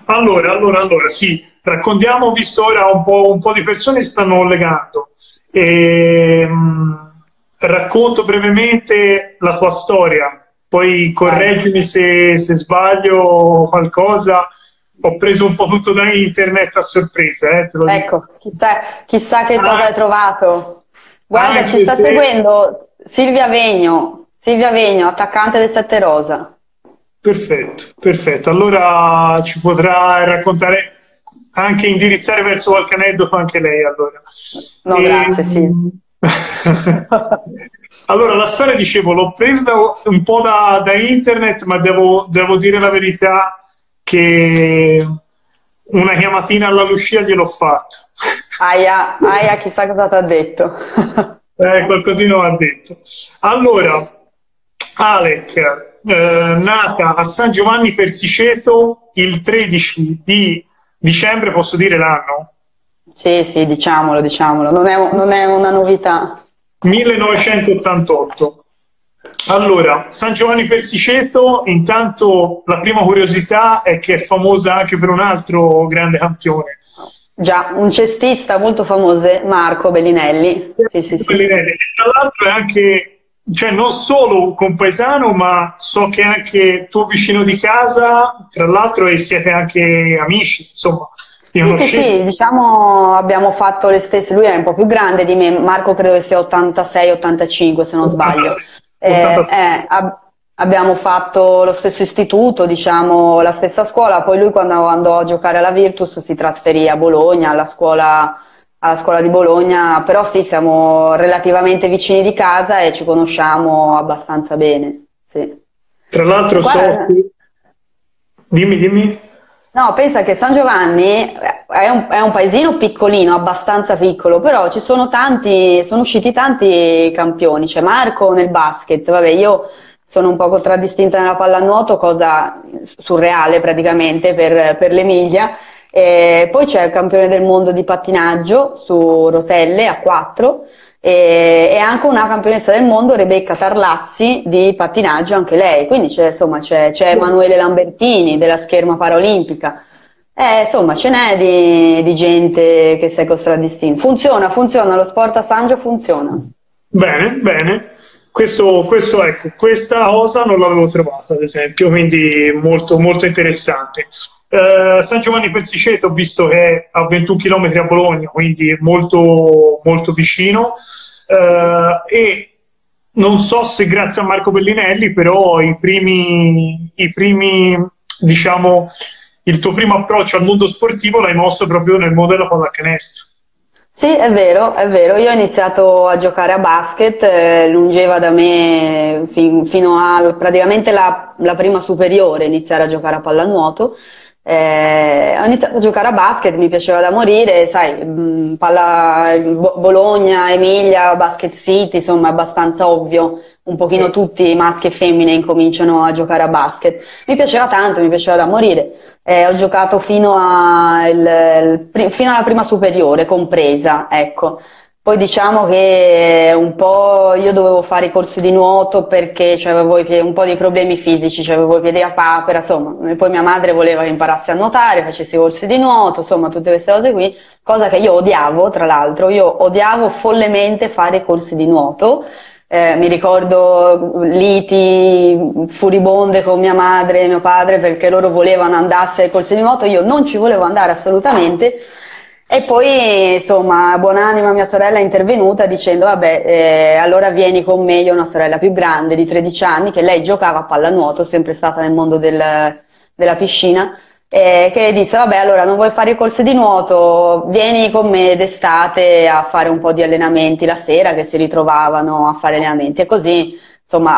Allora, sì, raccontiamo, visto ora un po' di persone si stanno collegando. Racconto brevemente la tua storia, poi Vai. correggimi se sbaglio qualcosa. Ho preso un po' tutto da internet a sorpresa, te lo dico. Ecco, chissà che cosa Ah, hai trovato. Guarda, ci anche sta se seguendo Silvia Vegno, attaccante del Sette Rosa. perfetto, perfetto. Allora ci potrà raccontare, anche indirizzare verso qualche aneddoto anche lei, allora. No, E, grazie, sì. allora, la storia, dicevo, l'ho presa un po' da internet, ma devo dire la verità che una chiamatina alla Lucia gliel'ho fatta. Aia, aia, chissà cosa ti ha detto. Qualcosina ha detto. Allora, Alec, nata a San Giovanni Persiceto il 13 di dicembre, posso dire l'anno? Sì, sì, diciamolo, non è una novità. 1988. Allora, San Giovanni Persiceto, intanto la prima curiosità è che è famosa anche per un altro grande campione. Già, un cestista molto famoso, Marco Bellinelli. Sì, sì, sì, sì. Bellinelli, che tra l'altro è anche, cioè non solo un compaesano, ma so che è anche tuo vicino di casa, tra l'altro, e siete anche amici, insomma, vi Sì, sì, conoscete. sì, diciamo abbiamo fatto le stesse, lui è un po' più grande di me, Marco credo che sia 86-85 se non sbaglio. 86, 86. Abbiamo fatto lo stesso istituto, diciamo, la stessa scuola, poi lui quando andò a giocare alla Virtus si trasferì a Bologna, alla scuola di Bologna, però sì, siamo relativamente vicini di casa e ci conosciamo abbastanza bene. Sì. Tra l'altro so Guarda, che... Dimmi, dimmi. no, pensa che San Giovanni è un paesino piccolino, abbastanza piccolo, però ci sono sono usciti tanti campioni. C'è Marco nel basket, vabbè, io sono un po' contraddistinta nella pallanuoto, cosa surreale praticamente per l'Emilia. Poi c'è il campione del mondo di pattinaggio su rotelle a 4 e anche una campionessa del mondo, Rebecca Tarlazzi, di pattinaggio, anche lei. Quindi c'è Emanuele Lambertini della scherma paraolimpica. Insomma, ce n'è di gente che si è contraddistinta. Funziona, lo sport a Sangio funziona. Bene, bene. Ecco, questa cosa non l'avevo trovata, ad esempio, quindi molto, molto interessante. San Giovanni Persiceto ho visto che è a 21 km a Bologna, quindi molto, molto vicino. E non so se grazie a Marco Bellinelli, però diciamo, il tuo primo approccio al mondo sportivo l'hai mosso proprio nel mondo della pallacanestro. Sì, è vero. Io ho iniziato a giocare a basket, lungeva da me fino a praticamente la prima superiore, iniziare a giocare a pallanuoto. Ho iniziato a giocare a basket, mi piaceva da morire, sai, Bologna, Emilia, Basket City, insomma, è abbastanza ovvio, un pochino tutti maschi e femmine incominciano a giocare a basket. Mi piaceva tanto, mi piaceva da morire. Ho giocato fino alla prima superiore, compresa, ecco. Poi diciamo che un po' io dovevo fare i corsi di nuoto perché avevo un po' di problemi fisici, avevo i piedi a papera, insomma, e poi mia madre voleva che imparassi a nuotare, facessi i corsi di nuoto, insomma, tutte queste cose qui, cosa che io odiavo, tra l'altro, io odiavo follemente fare i corsi di nuoto. Mi ricordo liti furibonde con mia madre e mio padre perché loro volevano andarsi ai corsi di nuoto, io non ci volevo andare assolutamente. E poi, insomma, buonanima mia sorella è intervenuta dicendo, vabbè, allora vieni con me, io ho una sorella più grande di 13 anni, che lei giocava a pallanuoto, sempre stata nel mondo della piscina, che disse, vabbè, allora non vuoi fare i corsi di nuoto, vieni con me d'estate a fare un po' di allenamenti la sera, che si ritrovavano a fare allenamenti, e così, insomma,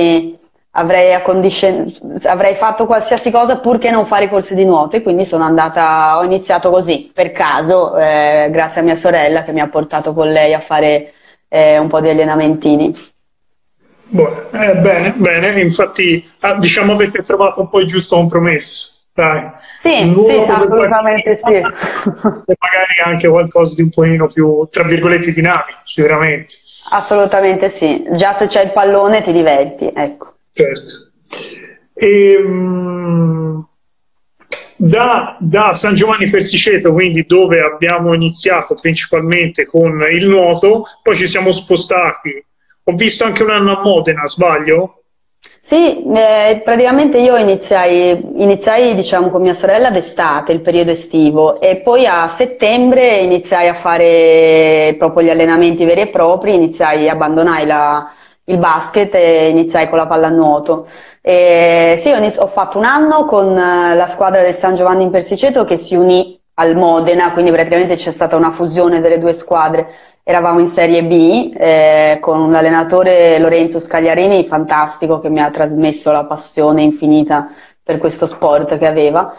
avrei fatto qualsiasi cosa pur che non fare i corsi di nuoto e quindi ho iniziato così, per caso, grazie a mia sorella che mi ha portato con lei a fare un po' di allenamentini. Boh, bene, bene, infatti diciamo avete trovato un po' il giusto compromesso, dai, Sì, sì, l'uno per assolutamente sì. e magari anche qualcosa di un pochino più, tra virgolette, dinamico, sicuramente, Assolutamente sì. Già se c'è il pallone ti diverti, ecco. certo. E, Da San Giovanni Persiceto, quindi dove abbiamo iniziato principalmente con il nuoto, poi ci siamo spostati. Ho visto anche un anno a Modena, sbaglio? Sì, praticamente io iniziai diciamo, con mia sorella d'estate, il periodo estivo, e poi a settembre iniziai a fare proprio gli allenamenti veri e propri, abbandonai il basket e iniziai con la pallanuoto. Sì, ho fatto un anno con la squadra del San Giovanni in Persiceto che si unì al Modena, quindi praticamente c'è stata una fusione delle due squadre. Eravamo in Serie B con un allenatore, Lorenzo Scagliarini, fantastico, che mi ha trasmesso la passione infinita per questo sport che aveva.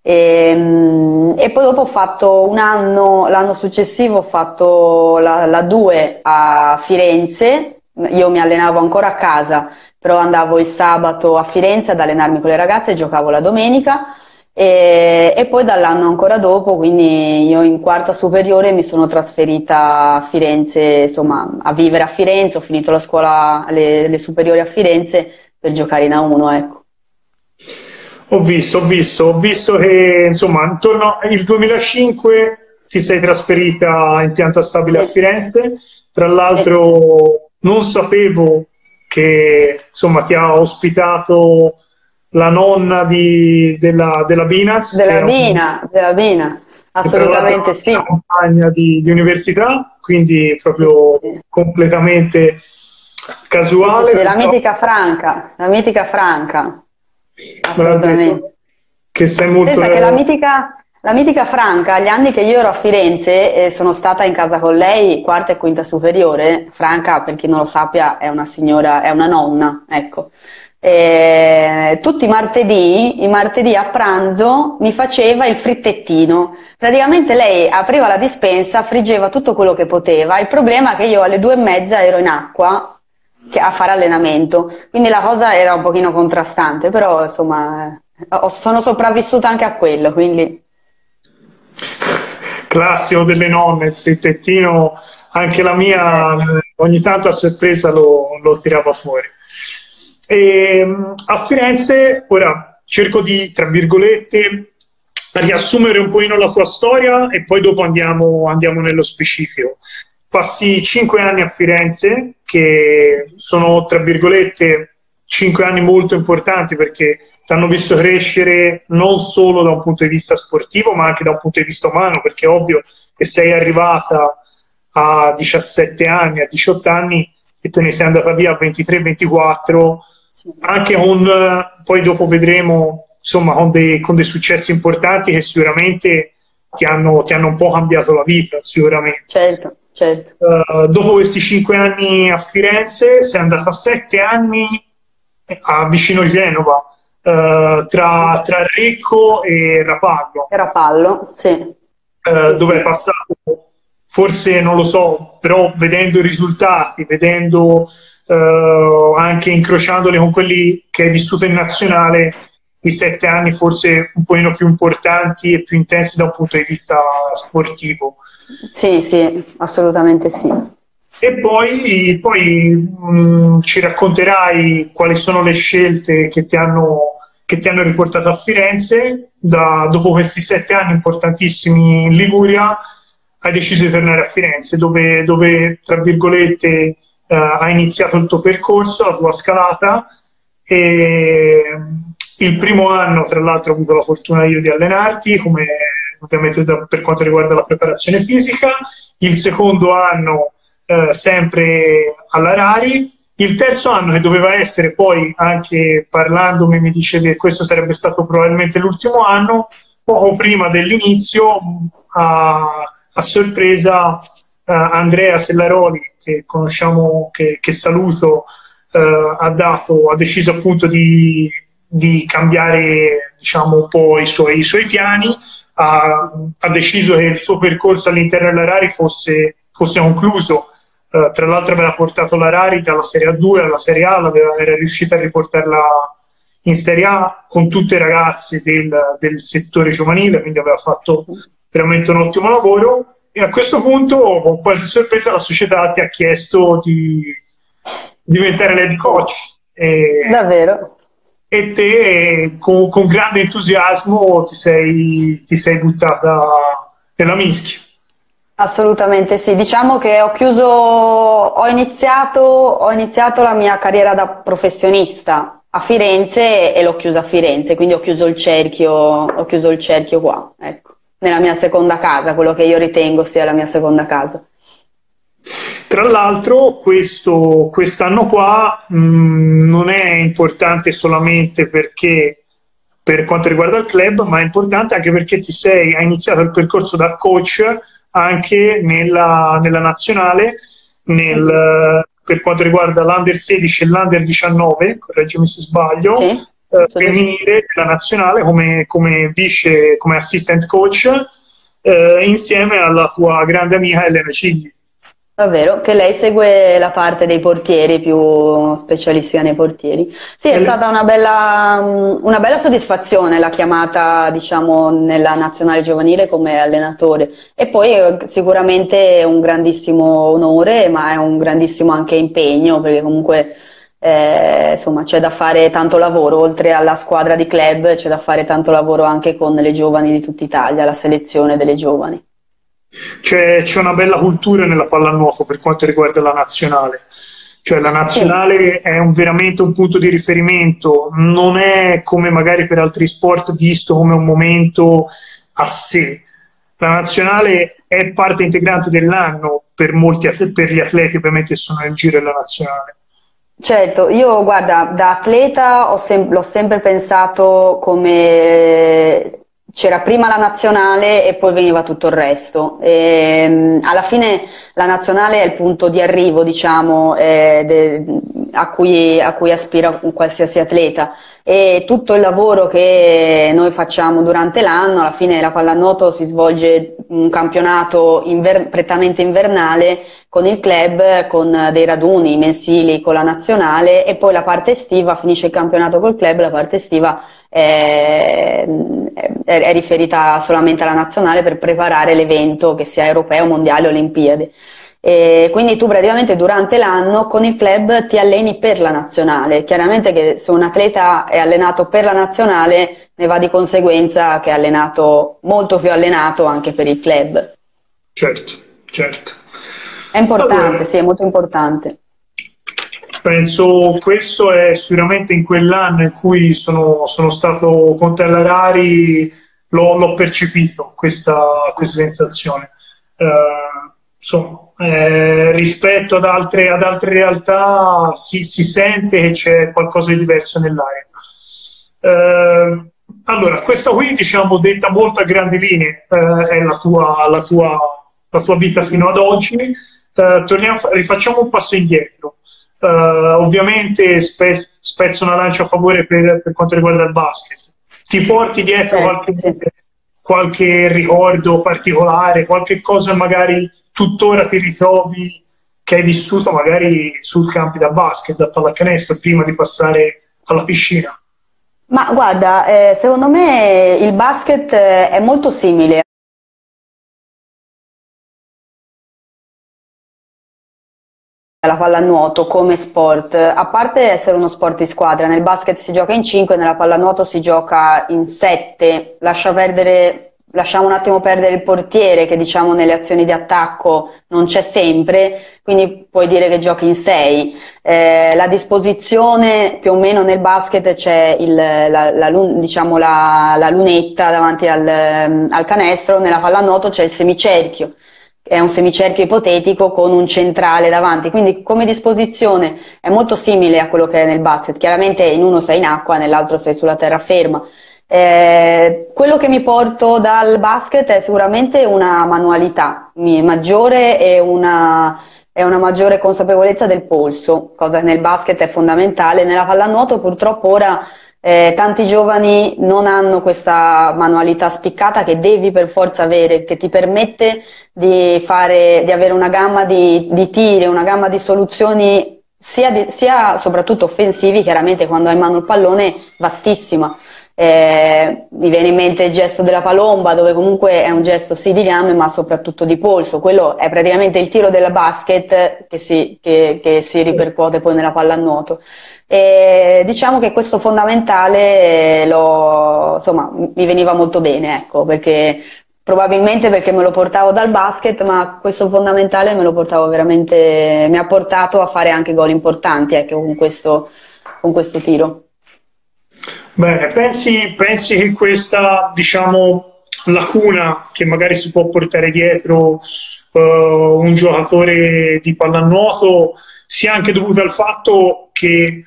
E poi dopo ho fatto un anno, l'anno successivo ho fatto la 2 a Firenze. Io mi allenavo ancora a casa, però andavo il sabato a Firenze ad allenarmi con le ragazze e giocavo la domenica. E poi dall'anno ancora dopo, quindi io in quarta superiore mi sono trasferita a Firenze, insomma, a vivere a Firenze, ho finito la scuola, le superiori a Firenze per giocare in A1, ecco. Ho visto che insomma intorno al 2005 ti sei trasferita in pianta stabile a Sì, Firenze. Tra sì. l'altro non sapevo che insomma ti ha ospitato la nonna della Binaz, Della Vina, che tra l'altro è assolutamente sì. una compagna di università, quindi Sì, sì, proprio sì. completamente Sì, sì, casuale, sì, però la mitica Franca, me l'ha detto assolutamente. che sei molto... Pensa che la mitica Franca, agli anni che io ero a Firenze, sono stata in casa con lei, quarta e quinta superiore. Franca, per chi non lo sappia, è una signora, è una nonna, ecco. Tutti i martedì a pranzo mi faceva il frittettino. Praticamente lei apriva la dispensa, friggeva tutto quello che poteva. Il problema è che io alle 2:30 ero in acqua a fare allenamento, quindi la cosa era un pochino contrastante, però insomma sono sopravvissuta anche a quello, quindi classico delle nonne, il frittettino, anche la eh, mia ogni tanto a sorpresa lo tirava fuori. E, a Firenze, ora cerco di, tra virgolette, riassumere un pochino la tua storia e poi dopo andiamo nello specifico. Passi 5 anni a Firenze, che sono, tra virgolette, 5 anni molto importanti perché ti hanno visto crescere non solo da un punto di vista sportivo, ma anche da un punto di vista umano, perché è ovvio che sei arrivata a 17 anni, a 18 anni e te ne sei andata via a 23-24, sì. anche con, poi dopo vedremo, insomma, con dei successi importanti che sicuramente ti hanno un po' cambiato la vita, sicuramente. Certo, certo. Dopo questi 5 anni a Firenze, sei andata 7 anni a vicino Genova, tra Recco e Rapallo, Era Pallo, sì, sì, dove è sì. passato, forse non lo so, però vedendo i risultati, vedendo anche incrociandoli con quelli che hai vissuto in nazionale, i 7 anni forse un pochino più importanti e più intensi da un punto di vista sportivo. Sì, sì, assolutamente sì. E poi ci racconterai quali sono le scelte che ti hanno riportato a Firenze. Dopo questi 7 anni importantissimi in Liguria, hai deciso di tornare a Firenze, dove tra virgolette, hai iniziato il tuo percorso, la tua scalata. E il primo anno, tra l'altro, ho avuto la fortuna io di allenarti, come ovviamente per quanto riguarda la preparazione fisica. Il secondo anno sempre alla Rari. Il terzo anno, che doveva essere poi, anche parlandomi, mi dicevi che questo sarebbe stato probabilmente l'ultimo anno, poco prima dell'inizio, a sorpresa, Andrea Sellaroli, che conosciamo, che saluto, ha deciso appunto di cambiare, diciamo, un po' i suoi piani, ha deciso che il suo percorso all'interno della Rari fosse concluso. Tra l'altro aveva portato la Rari dalla Serie A2 alla Serie A, era riuscita a riportarla in Serie A con tutte le ragazze del settore giovanile, quindi aveva fatto veramente un ottimo lavoro. E a questo punto, con quasi sorpresa, la società ti ha chiesto di diventare l'head Sì. coach. E, Davvero? e te con grande entusiasmo ti sei buttata nella mischia. Assolutamente sì, diciamo che ho iniziato la mia carriera da professionista a Firenze e l'ho chiusa a Firenze, quindi ho chiuso il cerchio qua, ecco, nella mia seconda casa, quello che io ritengo sia la mia seconda casa. Tra l'altro, quest'anno qua non è importante solamente perché per quanto riguarda il club, ma è importante anche perché hai iniziato il percorso da coach anche nella nazionale, per quanto riguarda l'Under 16 e l'Under 19, correggimi se sbaglio, Sì, femminile della nazionale come assistant coach, insieme alla tua grande amica Elena Cigli. davvero, che lei segue la parte dei portieri, più specialistica nei portieri. Sì, è stata una bella soddisfazione la chiamata, diciamo, nella nazionale giovanile come allenatore. E poi sicuramente è un grandissimo onore, ma è un grandissimo anche impegno, perché comunque insomma c'è da fare tanto lavoro, oltre alla squadra di club c'è da fare tanto lavoro anche con le giovani di tutta Italia, la selezione delle giovani. C'è una bella cultura nella pallanuoto per quanto riguarda la nazionale, cioè la Sì. nazionale è veramente un punto di riferimento, non è come magari per altri sport visto come un momento a sé. La nazionale è parte integrante dell'anno per per gli atleti ovviamente che sono nel giro della nazionale. Certo, io guarda, da atleta l'ho sempre pensato come c'era prima la nazionale e poi veniva tutto il resto. Alla fine la nazionale è il punto di arrivo, diciamo, a cui aspira un qualsiasi atleta. E tutto il lavoro che noi facciamo durante l'anno, alla fine la pallanuoto si svolge un campionato prettamente invernale con il club, con dei raduni mensili con la nazionale e poi la parte estiva, finisce il campionato col club, la parte estiva è riferita solamente alla nazionale per preparare l'evento, che sia europeo, mondiale, Olimpiadi. E quindi tu praticamente durante l'anno con il club ti alleni per la nazionale. Chiaramente che se un atleta è allenato per la nazionale ne va di conseguenza che è allenato, molto più allenato anche per il club. Certo, certo. È importante, Allora, sì, è molto importante. penso questo è sicuramente in quell'anno in cui sono stato con te alla Rari, l'ho percepito questa sensazione. Insomma, rispetto ad altre realtà si sente che c'è qualcosa di diverso nell'aria. Allora, questa qui, diciamo, detta molto a grandi linee, è la tua vita fino ad oggi. Rifacciamo un passo indietro. Ovviamente spezzo una lancia a favore per quanto riguarda il basket. Ti porti dietro Sì. qualche ricordo particolare, qualche cosa magari tuttora ti ritrovi che hai vissuto magari sul campo da basket, da pallacanestro, prima di passare alla piscina? Ma guarda, secondo me il basket è molto simile alla pallanuoto come sport, a parte essere uno sport di squadra, nel basket si gioca in 5, nella pallanuoto si gioca in 7, lasciamo un attimo perdere il portiere che diciamo nelle azioni di attacco non c'è sempre, quindi puoi dire che giochi in 6. La disposizione più o meno nel basket c'è diciamo la lunetta davanti al canestro, nella pallanuoto c'è il semicerchio. È un semicerchio ipotetico con un centrale davanti, quindi come disposizione è molto simile a quello che è nel basket. Chiaramente in uno sei in acqua, nell'altro sei sulla terraferma. Quello che mi porto dal basket è sicuramente una manualità maggiore e una maggiore consapevolezza del polso, cosa che nel basket è fondamentale. Nella pallanuoto purtroppo ora tanti giovani non hanno questa manualità spiccata che devi per forza avere, che ti permette di avere una gamma di tiri, una gamma di soluzioni sia soprattutto offensivi, chiaramente quando hai in mano il pallone, vastissima. Mi viene in mente il gesto della palomba, dove comunque è un gesto sì di gambe ma soprattutto di polso. Quello è praticamente il tiro della basket che si ripercuote poi nella pallanuoto. E diciamo che questo fondamentale insomma, mi veniva molto bene, ecco, perché probabilmente perché me lo portavo dal basket, ma questo fondamentale me lo portavo veramente, mi ha portato a fare anche gol importanti, ecco, con questo tiro. Bene, pensi che questa, diciamo, lacuna che magari si può portare dietro un giocatore di pallanuoto sia anche dovuta al fatto che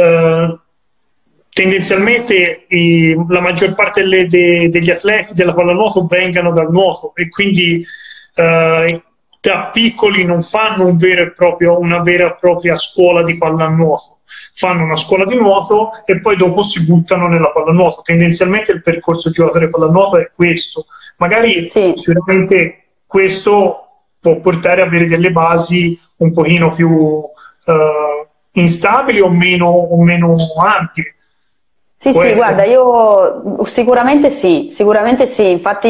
tendenzialmente la maggior parte degli atleti della pallanuoto vengano dal nuoto e quindi da piccoli non fanno una vera e propria scuola di pallanuoto, fanno una scuola di nuoto e poi dopo si buttano nella pallanuoto. Tendenzialmente il percorso giocatore pallanuoto è questo, magari Sì. sicuramente questo può portare ad avere delle basi un pochino più instabili o meno ampie. Sì, Può sì, essere. guarda, io sicuramente sì, infatti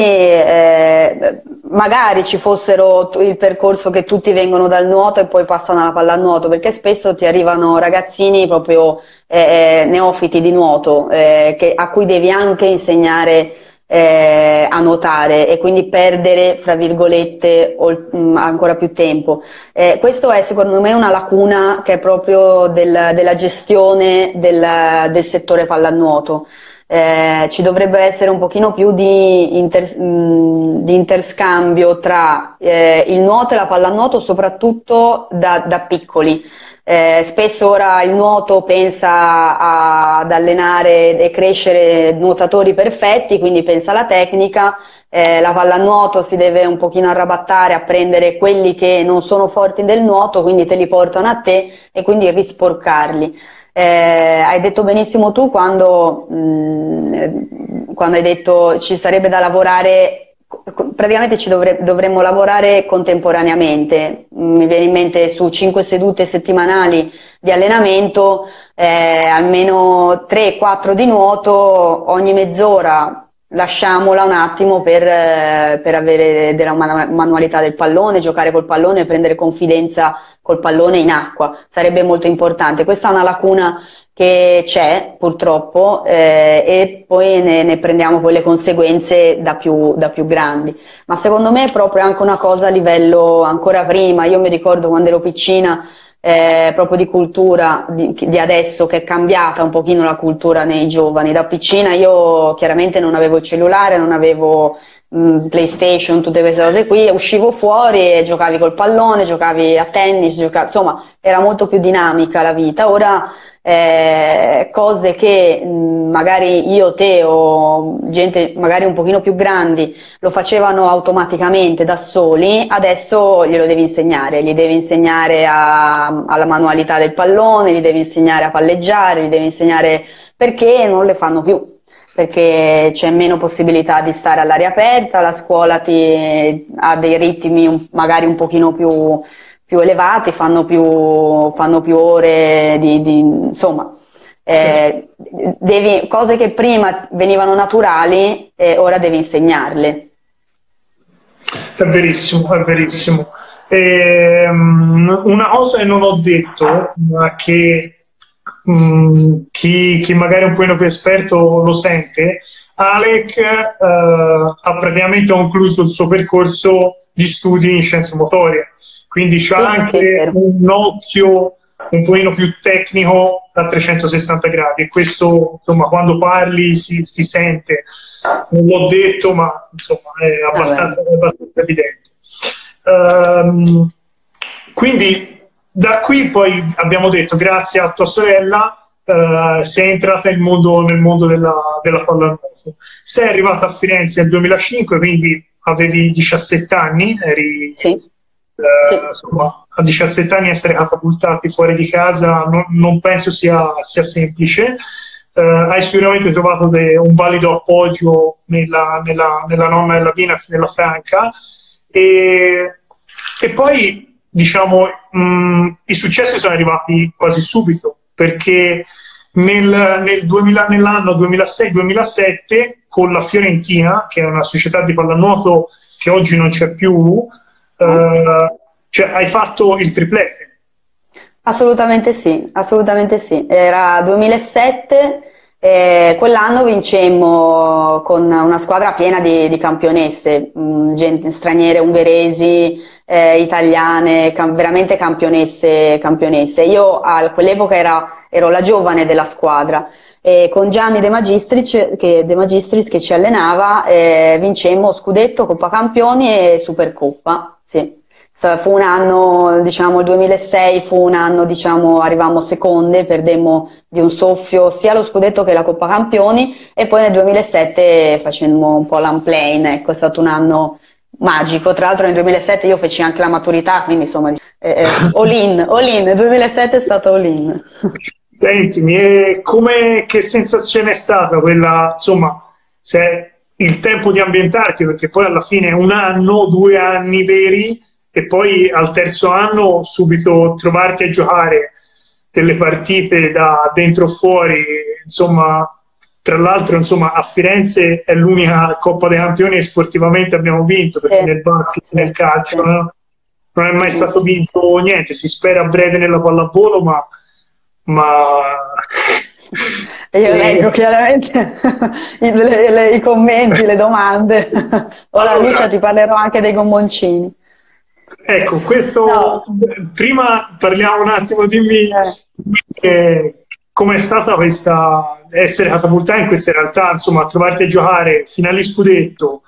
magari ci fossero il percorso che tutti vengono dal nuoto e poi passano alla pallanuoto, perché spesso ti arrivano ragazzini proprio neofiti di nuoto, a cui devi anche insegnare a nuotare e quindi perdere, fra virgolette, ancora più tempo. Questo è secondo me una lacuna che è proprio della gestione del settore pallanuoto. Ci dovrebbe essere un pochino più di interscambio tra il nuoto e la pallanuoto, soprattutto da piccoli. Spesso ora il nuoto pensa ad allenare e crescere nuotatori perfetti, quindi pensa alla tecnica. La pallanuoto si deve un pochino arrabattare a prendere quelli che non sono forti del nuoto, quindi te li portano a te e quindi risporcarli. Hai detto benissimo tu quando hai detto ci sarebbe da lavorare, praticamente dovremmo lavorare contemporaneamente. Mi viene in mente su 5 sedute settimanali di allenamento, almeno 3-4 di nuoto ogni mezz'ora. Lasciamola un attimo per avere della manualità del pallone, giocare col pallone e prendere confidenza col pallone in acqua. Sarebbe molto importante. Questa è una lacuna che c'è purtroppo e poi ne prendiamo poi le conseguenze da più grandi. Ma secondo me è proprio anche una cosa a livello ancora prima. Io mi ricordo quando ero piccina, proprio di cultura di adesso, che è cambiata un pochino la cultura nei giovani. Da piccina io chiaramente non avevo il cellulare, non avevo PlayStation, tutte queste cose qui, uscivo fuori e giocavi col pallone, giocavi a tennis, insomma era molto più dinamica la vita. Ora cose che magari io, te o gente magari un pochino più grandi lo facevano automaticamente da soli, adesso glielo devi insegnare, gli devi insegnare alla manualità del pallone, gli devi insegnare a palleggiare, gli devi insegnare perché non le fanno più. Perché c'è meno possibilità di stare all'aria aperta, la scuola ha dei ritmi magari un pochino più elevati, fanno più ore insomma, cose che prima venivano naturali, ora devi insegnarle. È verissimo, è verissimo. Una cosa che non ho detto, ma che chi magari è un po' più esperto lo sente, Alec ha praticamente concluso il suo percorso di studi in scienze motorie, quindi c'ha anche un occhio un pochino più tecnico a 360 gradi e questo insomma quando parli si sente. Non l'ho detto ma insomma è abbastanza evidente. Quindi da qui poi abbiamo detto grazie a tua sorella sei entrata nel mondo della pallanuoto. Sei arrivata a Firenze nel 2005, quindi avevi 17 anni, insomma, a 17 anni essere catapultati fuori di casa non penso sia semplice. Hai sicuramente trovato un valido appoggio nella nonna della Vinaz, nella Franca, e poi diciamo i successi sono arrivati quasi subito, perché nell'anno 2006-2007 con la Fiorentina, che è una società di pallanuoto che oggi non c'è più, cioè hai fatto il triplete. Assolutamente sì, assolutamente sì. Era 2007, quell'anno vincemmo con una squadra piena di campionesse, gente straniere, ungheresi, italiane, veramente campionesse, campionesse. Io a quell'epoca ero la giovane della squadra. E con Gianni De Magistris che ci allenava, vincemmo scudetto, Coppa Campioni e Supercoppa. Sì. Fu un anno, diciamo, il 2006 fu un anno, diciamo, arrivammo seconde, perdemmo di un soffio sia lo scudetto che la Coppa Campioni, e poi nel 2007 facemmo un po' l'unplane, ecco, è stato un anno magico. Tra l'altro nel 2007 io feci anche la maturità, quindi insomma all in, il 2007 è stato all in. Sentimi, che sensazione è stata quella, insomma, se il tempo di ambientarti, perché poi alla fine è un anno, 2 anni veri, e poi al terzo anno subito trovarti a giocare delle partite da dentro o fuori, insomma, tra l'altro, insomma, a Firenze è l'unica Coppa dei Campioni che sportivamente abbiamo vinto, perché Sì, nel basket, sì, nel calcio, sì. no? Non è mai stato vinto niente, si spera a breve nella pallavolo, ma... Io leggo chiaramente i commenti, le domande. Ora Allora, Lucia ti parlerò anche dei gommoncini. ecco, questo No, prima parliamo un attimo, dimmi com'è stata questa essere catapultata in queste realtà, insomma, trovarti a giocare finali scudetto,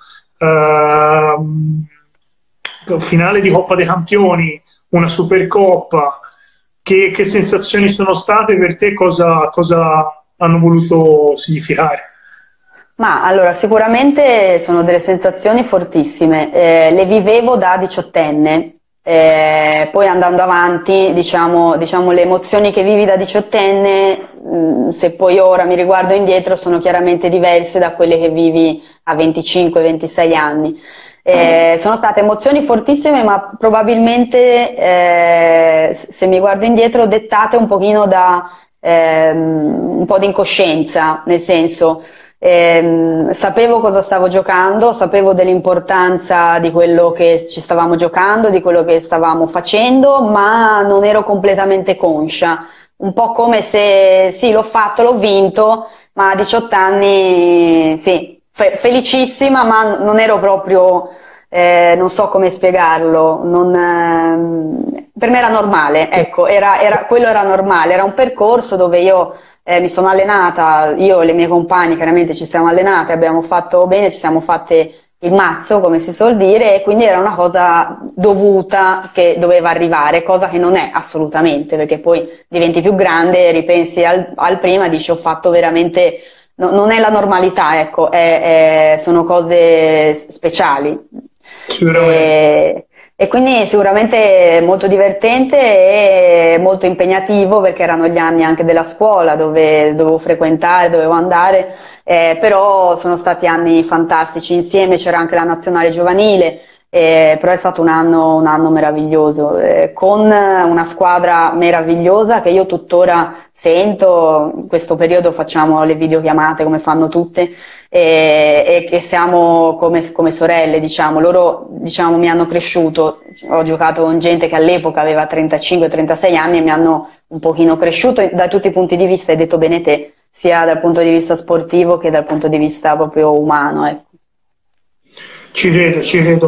finale di Coppa dei Campioni, una Supercoppa, che sensazioni sono state per te, cosa hanno voluto significare? ma allora sicuramente sono delle sensazioni fortissime, le vivevo da diciottenne, poi andando avanti, diciamo, le emozioni che vivi da diciottenne, se poi ora mi riguardo indietro, sono chiaramente diverse da quelle che vivi a 25-26 anni. Sono state emozioni fortissime, ma probabilmente, se mi guardo indietro, dettate un pochino da un po' di incoscienza, nel senso, sapevo cosa stavo giocando, sapevo dell'importanza di quello che ci stavamo giocando, di quello che stavamo facendo, ma non ero completamente conscia. Un po' come se sì, l'ho fatto, l'ho vinto, ma a 18 anni sì, felicissima, ma non ero proprio, non so come spiegarlo, per me era normale, ecco, quello era normale, era un percorso dove io mi sono allenata, io e le mie compagne chiaramente ci siamo allenate, abbiamo fatto bene, ci siamo fatte il mazzo, come si suol dire, e quindi era una cosa dovuta che doveva arrivare, cosa che non è assolutamente, perché poi diventi più grande, ripensi al prima, dici ho fatto veramente, non è la normalità, ecco, sono cose speciali. Sicuramente. E quindi sicuramente molto divertente e molto impegnativo, perché erano gli anni anche della scuola dove dovevo frequentare, dovevo andare, però sono stati anni fantastici. Insieme c'era anche la nazionale giovanile, però è stato un anno meraviglioso, con una squadra meravigliosa che io tuttora sento. In questo periodo facciamo le videochiamate come fanno tutte, e che siamo come sorelle, diciamo. Loro, diciamo, mi hanno cresciuto, ho giocato con gente che all'epoca aveva 35-36 anni e mi hanno un pochino cresciuto da tutti i punti di vista, hai detto bene te, sia dal punto di vista sportivo che dal punto di vista proprio umano, ecco. Ci credo, ci credo.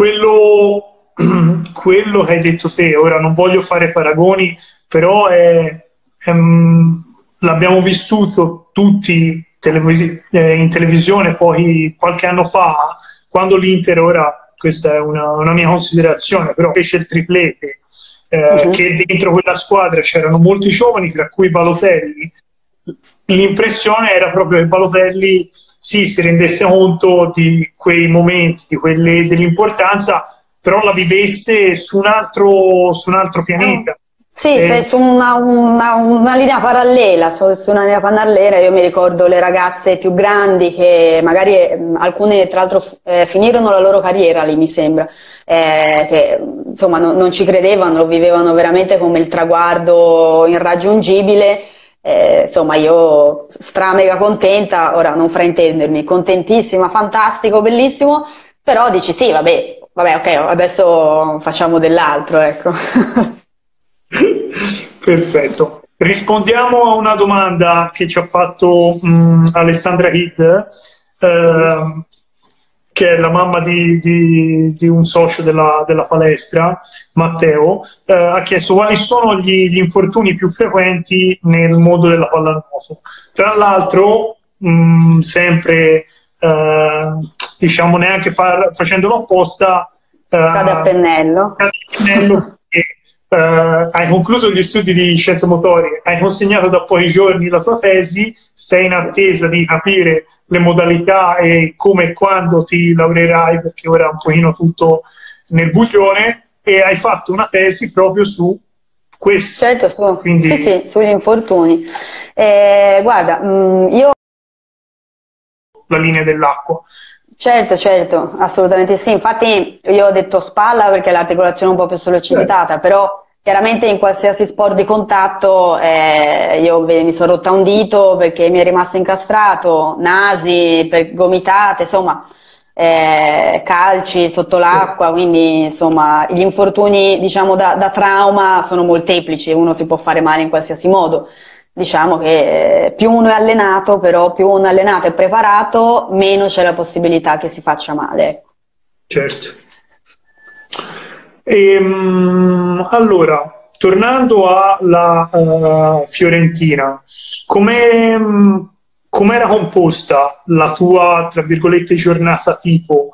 Quello che hai detto te, ora non voglio fare paragoni, però l'abbiamo vissuto tutti in televisione, poi qualche anno fa, quando l'Inter, ora questa è una mia considerazione, però fece il triplete, che dentro quella squadra c'erano molti giovani, tra cui Balotelli. L'impressione era proprio che Balotelli sì, si rendesse conto di quei momenti, dell'importanza, però la viveste su un altro pianeta. Sì, sei su una linea parallela, su una linea parallela. Io mi ricordo le ragazze più grandi che magari alcune tra l'altro finirono la loro carriera lì, mi sembra, che insomma non ci credevano, lo vivevano veramente come il traguardo irraggiungibile. Insomma, io stra mega contenta, ora non fraintendermi, contentissima, fantastico, bellissimo, però dici sì, vabbè, ok, adesso facciamo dell'altro, ecco. Perfetto. Rispondiamo a una domanda che ci ha fatto Alessandra Hid, che è la mamma di un socio della palestra, Matteo. Ha chiesto quali sono gli infortuni più frequenti nel mondo della pallanuoto. Tra l'altro, sempre diciamo neanche facendolo apposta, Cade a pennello. Hai concluso gli studi di scienze motorie, hai consegnato da pochi giorni la tua tesi, sei in attesa di capire le modalità e come e quando ti laureerai, perché ora è un pochino tutto nel buglione, e hai fatto una tesi proprio su questo. Certo, Quindi... sì, sugli infortuni. Guarda, io... La linea dell'acqua. Certo, assolutamente sì. Infatti io ho detto spalla perché è l'articolazione un po' più sollecitata, però chiaramente in qualsiasi sport di contatto io mi sono rotta un dito perché mi è rimasto incastrato, nasi, gomitate, insomma, calci sotto l'acqua, quindi insomma gli infortuni diciamo da trauma sono molteplici, uno si può fare male in qualsiasi modo. Diciamo che più uno è allenato, però più uno è allenato e preparato, meno c'è la possibilità che si faccia male. Certo. Allora, tornando alla Fiorentina, com'era composta la tua, tra virgolette, giornata tipo?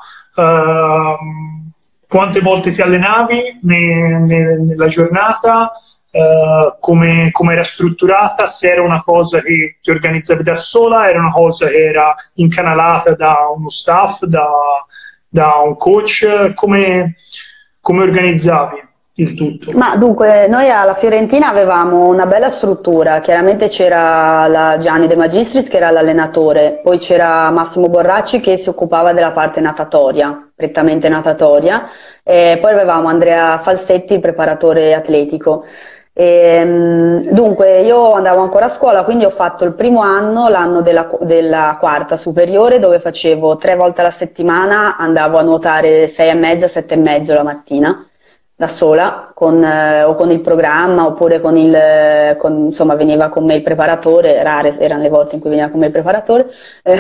Quante volte ti allenavi nella giornata? Come era strutturata, se era una cosa che ti organizzavi da sola, era una cosa che era incanalata da uno staff, da un coach, come organizzavi il tutto? Ma dunque, noi alla Fiorentina avevamo una bella struttura, chiaramente c'era Gianni De Magistris che era l'allenatore, poi c'era Massimo Borracci che si occupava della parte natatoria, prettamente natatoria, e poi avevamo Andrea Falsetti, il preparatore atletico. Dunque io andavo ancora a scuola, quindi ho fatto il primo anno, l'anno della quarta superiore, dove facevo 3 volte alla settimana, andavo a nuotare 6:30, 7:30 la mattina, da sola, o con il programma, oppure insomma veniva con me il preparatore, rare erano le volte in cui veniva con me il preparatore,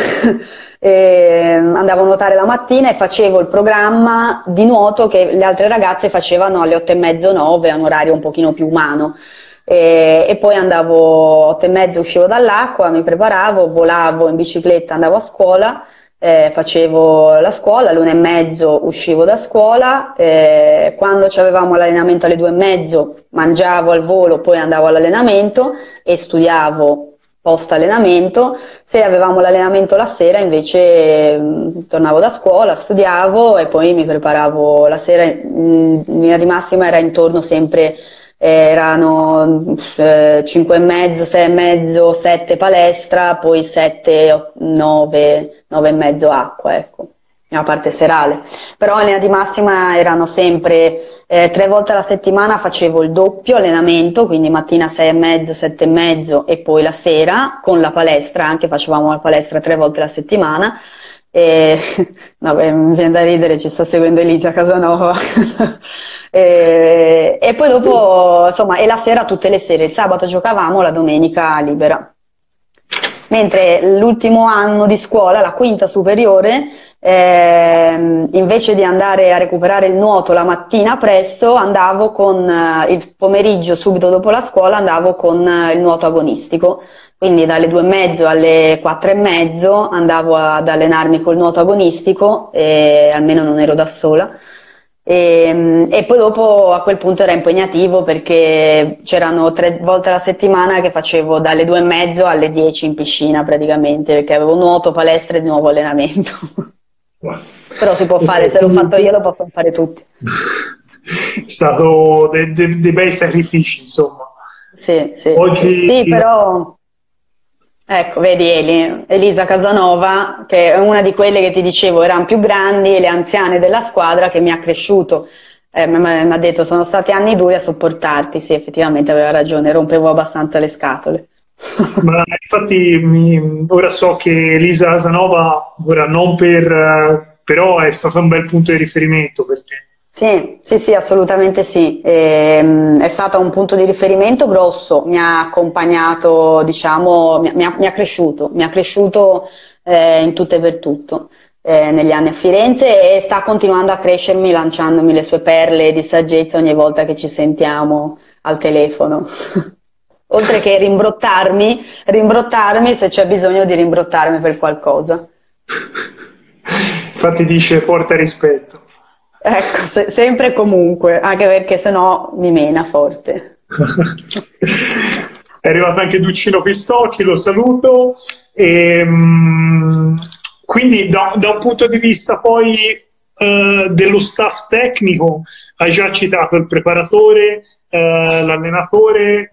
andavo a nuotare la mattina e facevo il programma di nuoto che le altre ragazze facevano alle 8:30, 9, a un orario un pochino più umano. E poi andavo 8:30, uscivo dall'acqua, mi preparavo, volavo in bicicletta, andavo a scuola, facevo la scuola, all'1:30 uscivo da scuola, quando avevamo l'allenamento alle 2:30 mangiavo al volo, poi andavo all'allenamento e studiavo post allenamento. Se avevamo l'allenamento la sera invece tornavo da scuola, studiavo e poi mi preparavo la sera, in linea di massima era intorno sempre, erano 5:30, 6:30, 7 palestra, poi 7, 9, 9:30 acqua, ecco, la parte serale. Però in linea di massima erano sempre 3 volte alla settimana facevo il doppio allenamento, quindi mattina 6:30, 7:30 e poi la sera con la palestra, anche facevamo la palestra 3 volte alla settimana. Vabbè, mi viene da ridere, ci sto seguendo Elisa Casanova. E poi dopo, insomma, e la sera tutte le sere, il sabato giocavamo, la domenica libera. Mentre l'ultimo anno di scuola, la quinta superiore, invece di andare a recuperare il nuoto la mattina presto, andavo con il pomeriggio, subito dopo la scuola, andavo con il nuoto agonistico. Quindi dalle 2:30 alle 4:30 andavo ad allenarmi col nuoto agonistico, e almeno non ero da sola. E poi dopo a quel punto era impegnativo perché c'erano 3 volte alla settimana che facevo dalle 2:30 alle 10 in piscina praticamente, perché avevo nuoto, palestra e di nuovo allenamento. Però si può fare, se l'ho fatto io lo possono fare tutti. È stato dei bei sacrifici, insomma. Sì, Oggi... sì, però... Ecco, vedi Elisa Casanova, che è una di quelle che ti dicevo, erano più grandi, le anziane della squadra, che mi ha cresciuto. Mi ha detto, sono stati anni duri a sopportarti, sì, effettivamente aveva ragione, rompevo abbastanza le scatole. Ma infatti ora so che Elisa Asanova, ora non però è stato un bel punto di riferimento per te. Sì, sì, sì, assolutamente sì. È stato un punto di riferimento grosso, mi ha accompagnato, diciamo, mi ha cresciuto in tutto e per tutto negli anni a Firenze e sta continuando a crescermi lanciandomi le sue perle di saggezza ogni volta che ci sentiamo al telefono. Oltre che rimbrottarmi se c'è bisogno di rimbrottarmi per qualcosa. Infatti dice porta rispetto. Ecco, sempre e comunque, anche perché sennò mi mena forte. È arrivato anche Duccino Pistocchi, lo saluto. E, quindi da un punto di vista poi dello staff tecnico, hai già citato il preparatore, l'allenatore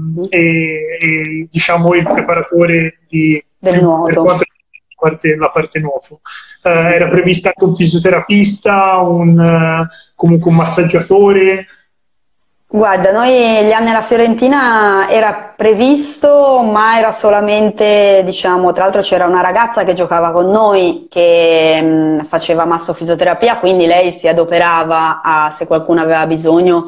e diciamo il preparatore Del per nuoto. quanto riguarda la parte nuoto. Era prevista anche un fisioterapista, comunque un massaggiatore. Guarda, noi gli anni alla Fiorentina era previsto, ma era solamente, diciamo, tra l'altro c'era una ragazza che giocava con noi che faceva massofisioterapia, quindi lei si adoperava se qualcuno aveva bisogno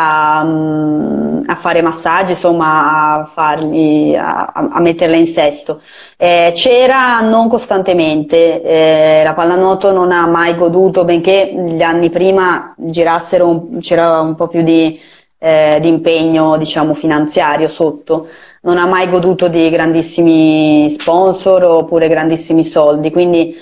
a fare massaggi, insomma, a metterla in sesto. C'era non costantemente, la pallanuoto non ha mai goduto, benché gli anni prima c'era un po' più di impegno, diciamo, finanziario sotto, non ha mai goduto di grandissimi sponsor oppure grandissimi soldi, quindi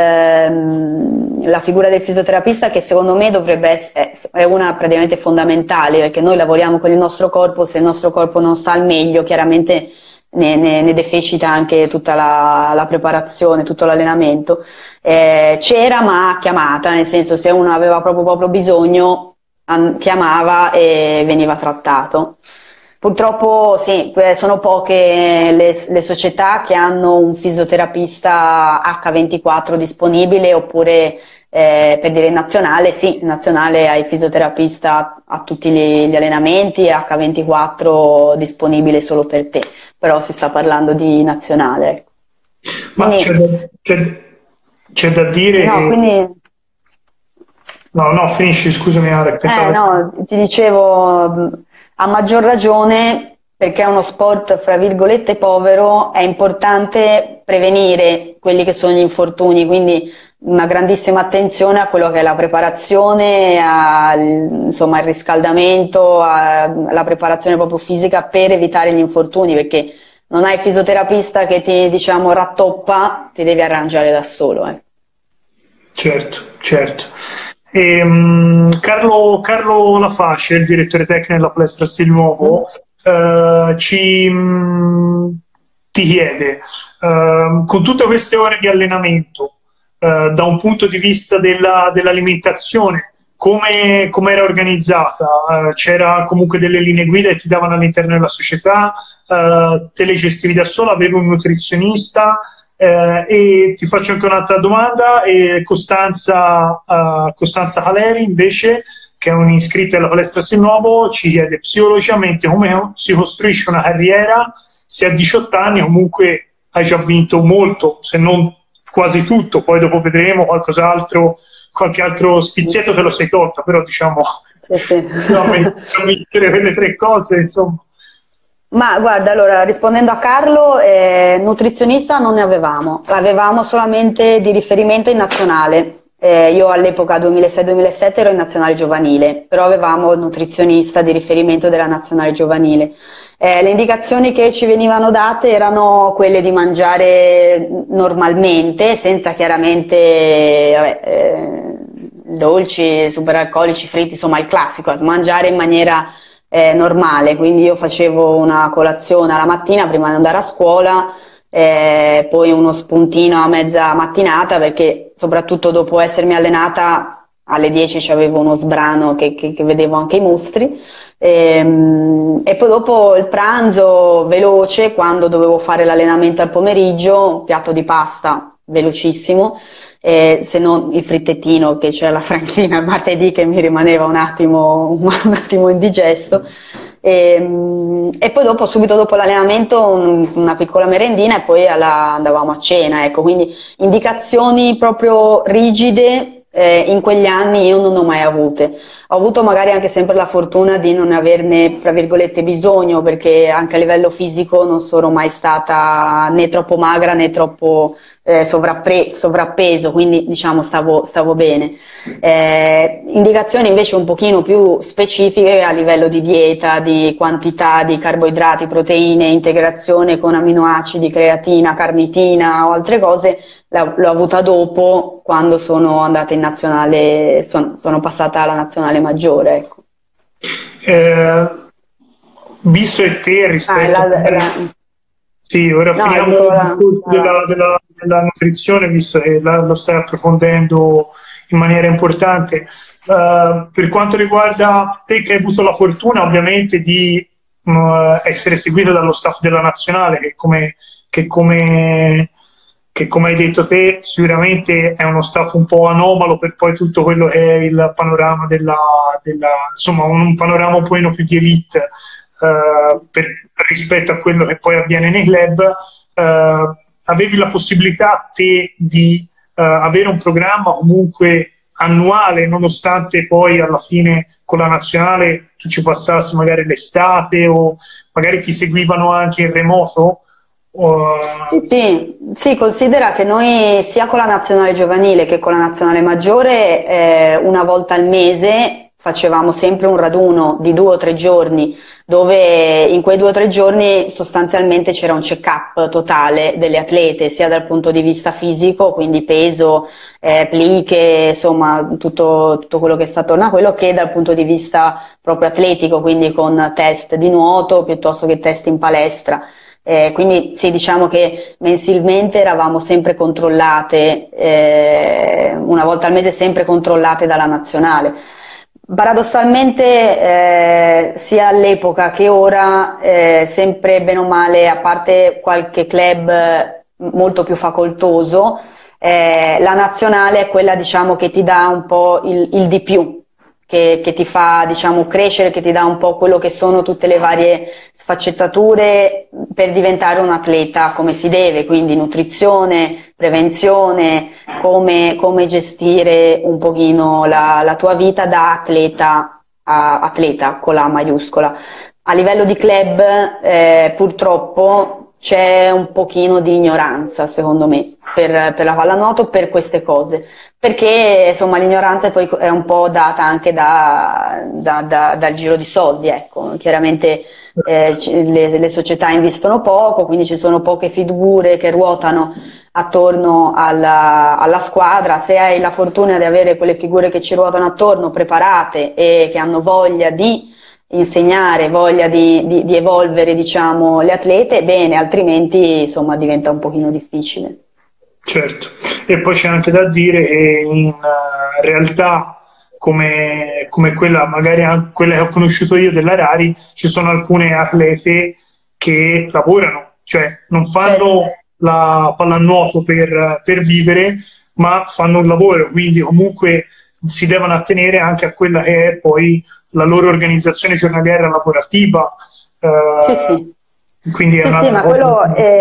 la figura del fisioterapista, che secondo me dovrebbe è una praticamente fondamentale, perché noi lavoriamo con il nostro corpo, se il nostro corpo non sta al meglio, chiaramente ne defecita anche tutta la preparazione, tutto l'allenamento. C'era ma a chiamata, nel senso, se uno aveva proprio bisogno chiamava e veniva trattato. Purtroppo sì, sono poche le società che hanno un fisioterapista H24 disponibile, oppure per dire in nazionale, sì, in nazionale hai fisioterapista a tutti gli allenamenti e H24 disponibile solo per te, però si sta parlando di nazionale. Ma c'è da dire no, che... quindi No, finisci, scusami Alec, pensavo... no, ti dicevo, a maggior ragione, perché è uno sport, fra virgolette, povero, è importante prevenire quelli che sono gli infortuni, quindi una grandissima attenzione a quello che è la preparazione, insomma, al riscaldamento, alla preparazione proprio fisica per evitare gli infortuni, perché non hai il fisioterapista che ti, diciamo, rattoppa, ti devi arrangiare da solo. Certo, certo. Carlo Lafasce, il direttore tecnico della palestra Stil Nuovo, ti chiede, con tutte queste ore di allenamento, da un punto di vista dell'alimentazione, come era organizzata? C'era comunque delle linee guida che ti davano all'interno della società? Te le gestivi da sola? Avevi un nutrizionista? E ti faccio anche un'altra domanda. Costanza Caleri, invece, che è un'iscritta alla palestra Stil Nuovo, ci chiede psicologicamente come si costruisce una carriera se a 18 anni comunque hai già vinto molto, se non quasi tutto, poi dopo vedremo qualcos'altro, qualche altro spizietto te lo sei tolta, però diciamo Sì. a vincere quelle tre cose, insomma. Ma guarda, allora, rispondendo a Carlo, nutrizionista non ne avevamo solamente di riferimento in nazionale. Io all'epoca 2006-2007 ero in nazionale giovanile, però avevamo il nutrizionista di riferimento della nazionale giovanile. Le indicazioni che ci venivano date erano quelle di mangiare normalmente, senza chiaramente dolci, superalcolici, fritti, insomma il classico, mangiare in maniera normale. Quindi io facevo una colazione alla mattina prima di andare a scuola, poi uno spuntino a mezza mattinata, perché soprattutto dopo essermi allenata alle 10 avevo uno sbrano che vedevo anche i mostri, e poi dopo il pranzo veloce, quando dovevo fare l'allenamento al pomeriggio, un piatto di pasta velocissimo, se non il frittettino, che c'era la franchina il martedì che mi rimaneva un attimo indigesto, E poi dopo, subito dopo l'allenamento, una piccola merendina e poi andavamo a cena, ecco, quindi indicazioni proprio rigide in quegli anni io non ho mai avute. Ho avuto magari anche sempre la fortuna di non averne, tra virgolette, bisogno, perché anche a livello fisico non sono mai stata né troppo magra né troppo sovrappeso, quindi diciamo stavo bene. Indicazioni invece un pochino più specifiche a livello di dieta, di quantità di carboidrati, proteine, integrazione con aminoacidi, creatina, carnitina o altre cose, l'ho avuta dopo, quando sono andata in nazionale, sono passata alla nazionale maggiore, ecco. Visto e te rispetto sì, ora no, finiamo il discorso della nutrizione, visto che lo stai approfondendo in maniera importante. Per quanto riguarda te, che hai avuto la fortuna ovviamente di essere seguito dallo staff della nazionale, che come hai detto te, sicuramente è uno staff un po' anomalo per poi tutto quello che è il panorama insomma, un panorama un pochino più di elite. Rispetto a quello che poi avviene nei club, avevi la possibilità te di avere un programma comunque annuale, nonostante poi alla fine con la nazionale tu ci passassi magari l'estate o magari ti seguivano anche in remoto? Sì, considera che noi sia con la nazionale giovanile che con la nazionale maggiore una volta al mese facevamo sempre un raduno di 2 o 3 giorni, dove in quei 2 o 3 giorni sostanzialmente c'era un check-up totale delle atlete, sia dal punto di vista fisico, quindi peso, pliche, insomma tutto quello che sta attorno a quello, che dal punto di vista proprio atletico, quindi con test di nuoto piuttosto che test in palestra. Quindi sì, diciamo che mensilmente eravamo sempre controllate, una volta al mese sempre controllate dalla nazionale. Paradossalmente sia all'epoca che ora, sempre bene o male, a parte qualche club molto più facoltoso, la nazionale è quella, diciamo, che ti dà un po' il di più. Che ti fa, diciamo, crescere, che ti dà un po' quello che sono tutte le varie sfaccettature per diventare un atleta come si deve, quindi nutrizione, prevenzione, come gestire un pochino la tua vita da atleta a atleta con la maiuscola. A livello di club purtroppo c'è un pochino di ignoranza, secondo me, per la pallanuoto, per queste cose, perché insomma l'ignoranza poi è un po' data anche dal giro di soldi, ecco. Chiaramente le società investono poco, quindi ci sono poche figure che ruotano attorno alla squadra. Se hai la fortuna di avere quelle figure che ci ruotano attorno, preparate e che hanno voglia di insegnare, voglia di evolvere, diciamo, le atlete, bene, altrimenti insomma diventa un pochino difficile. Certo, e poi c'è anche da dire che in realtà come quella, magari anche quella che ho conosciuto io della Rari, ci sono alcune atlete che lavorano, cioè non fanno la pallanuoto per vivere, ma fanno un lavoro, quindi comunque si devono attenere anche a quella che è poi la loro organizzazione giornaliera lavorativa. Sì. Quindi è Sì, ma quello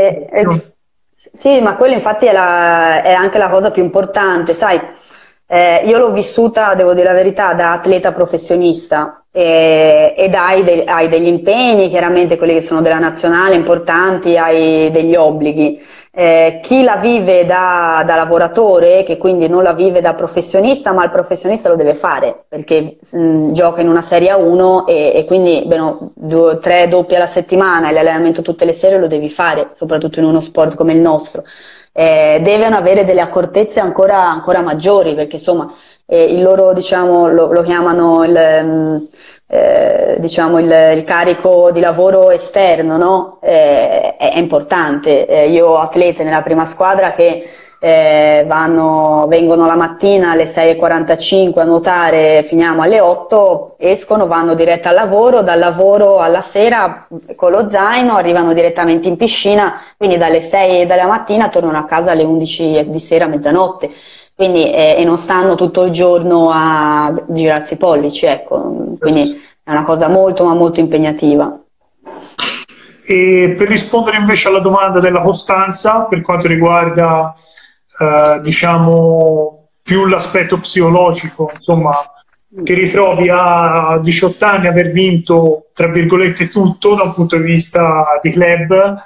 sì, ma quello infatti è anche la cosa più importante, sai, io l'ho vissuta, devo dire la verità, da atleta professionista ed hai degli impegni, chiaramente quelli che sono della nazionale importanti, hai degli obblighi. Chi la vive da lavoratore, che quindi non la vive da professionista, ma il professionista lo deve fare, perché gioca in una Serie A1 e quindi 3 doppi alla settimana e l'allenamento tutte le sere lo devi fare, soprattutto in uno sport come il nostro. Devono avere delle accortezze ancora maggiori, perché insomma il loro, diciamo, lo chiamano diciamo il carico di lavoro esterno, no? È importante. Io ho atlete nella prima squadra che vengono la mattina alle 6:45 a nuotare, finiamo alle 8, escono, vanno diretta al lavoro, dal lavoro alla sera con lo zaino arrivano direttamente in piscina, quindi dalle 6 della mattina tornano a casa alle 11 di sera, mezzanotte. Quindi, e non stanno tutto il giorno a girarsi i pollici, ecco. Quindi è una cosa molto ma molto impegnativa. E per rispondere invece alla domanda della costanza, per quanto riguarda diciamo più l'aspetto psicologico, insomma, ti ritrovi a 18 anni aver vinto, tra virgolette, tutto da un punto di vista di club.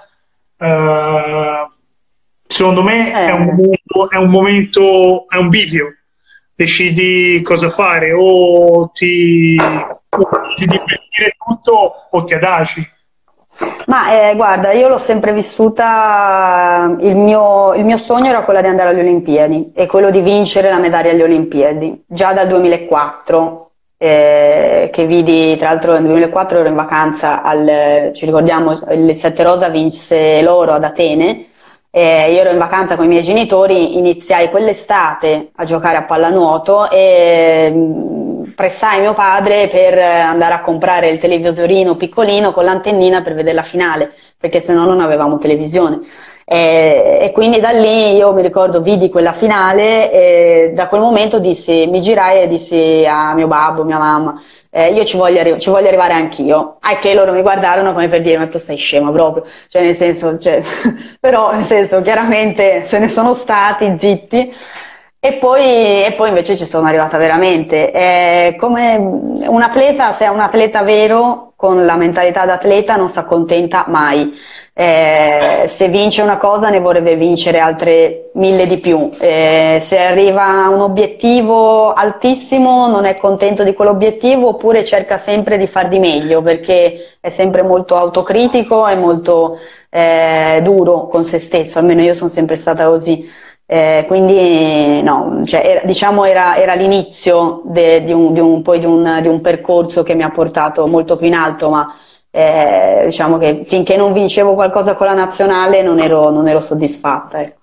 Secondo me è un momento, è un bivio. Decidi cosa fare, o ti divertire tutto o ti adaci. Ma guarda, io l'ho sempre vissuta, il mio sogno era quello di andare alle Olimpiadi e quello di vincere la medaglia alle Olimpiadi, già dal 2004, che vidi, tra l'altro nel 2004 ero in vacanza, ci ricordiamo, il Sette Rosa vinse l'oro ad Atene, io ero in vacanza con i miei genitori, iniziai quell'estate a giocare a pallanuoto e pressai mio padre per andare a comprare il televisorino piccolino con l'antennina per vedere la finale, perché se no non avevamo televisione. E quindi da lì io mi ricordo, vidi quella finale e da quel momento mi girai e dissi a mio babbo, mia mamma, io ci voglio arrivare anch'io, che loro mi guardarono come per dire ma tu stai scema proprio, cioè nel senso, però nel senso chiaramente se ne sono stati zitti. E poi invece ci sono arrivata veramente. Come un atleta, se è un atleta vero, con la mentalità d'atleta, non si accontenta mai. Se vince una cosa ne vorrebbe vincere altre 1000 di più. Se arriva a un obiettivo altissimo non è contento di quell'obiettivo, oppure cerca sempre di far di meglio, perché è sempre molto autocritico e molto duro con se stesso, almeno io sono sempre stata così. Quindi no, cioè, diciamo era l'inizio di un percorso che mi ha portato molto più in alto, ma diciamo che finché non vincevo qualcosa con la nazionale non ero soddisfatta. Ecco.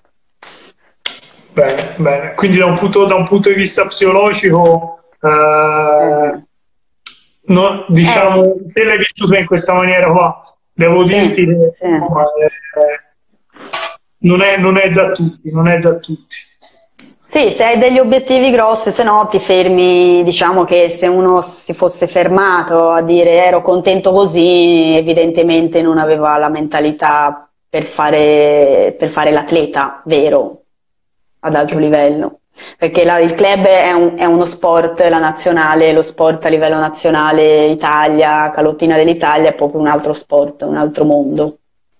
Bene, bene. Quindi da un punto di vista psicologico, diciamo, te l'hai vissuta in questa maniera qua. Devo dirti che non è da tutti, non è da tutti. Sì, se hai degli obiettivi grossi, se no ti fermi, diciamo che se uno si fosse fermato a dire ero contento così, evidentemente non aveva la mentalità per fare l'atleta vero, ad alto livello. Perché il club è uno sport, la nazionale, lo sport a livello nazionale, Italia, Calottina dell'Italia, è proprio un altro sport, un altro mondo.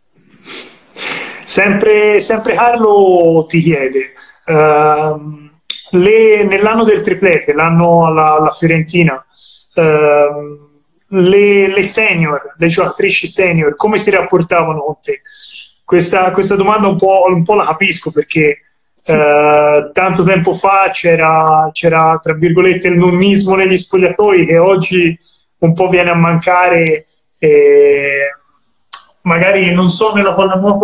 Sempre Carlo ti chiede, nell'anno del triplete, l'anno alla Fiorentina, le senior, le giocatrici senior, come si rapportavano con te? Questa domanda un po' la capisco, perché tanto tempo fa c'era tra virgolette il nonnismo negli spogliatoi, che oggi un po' viene a mancare. Magari non so nella pallanuoto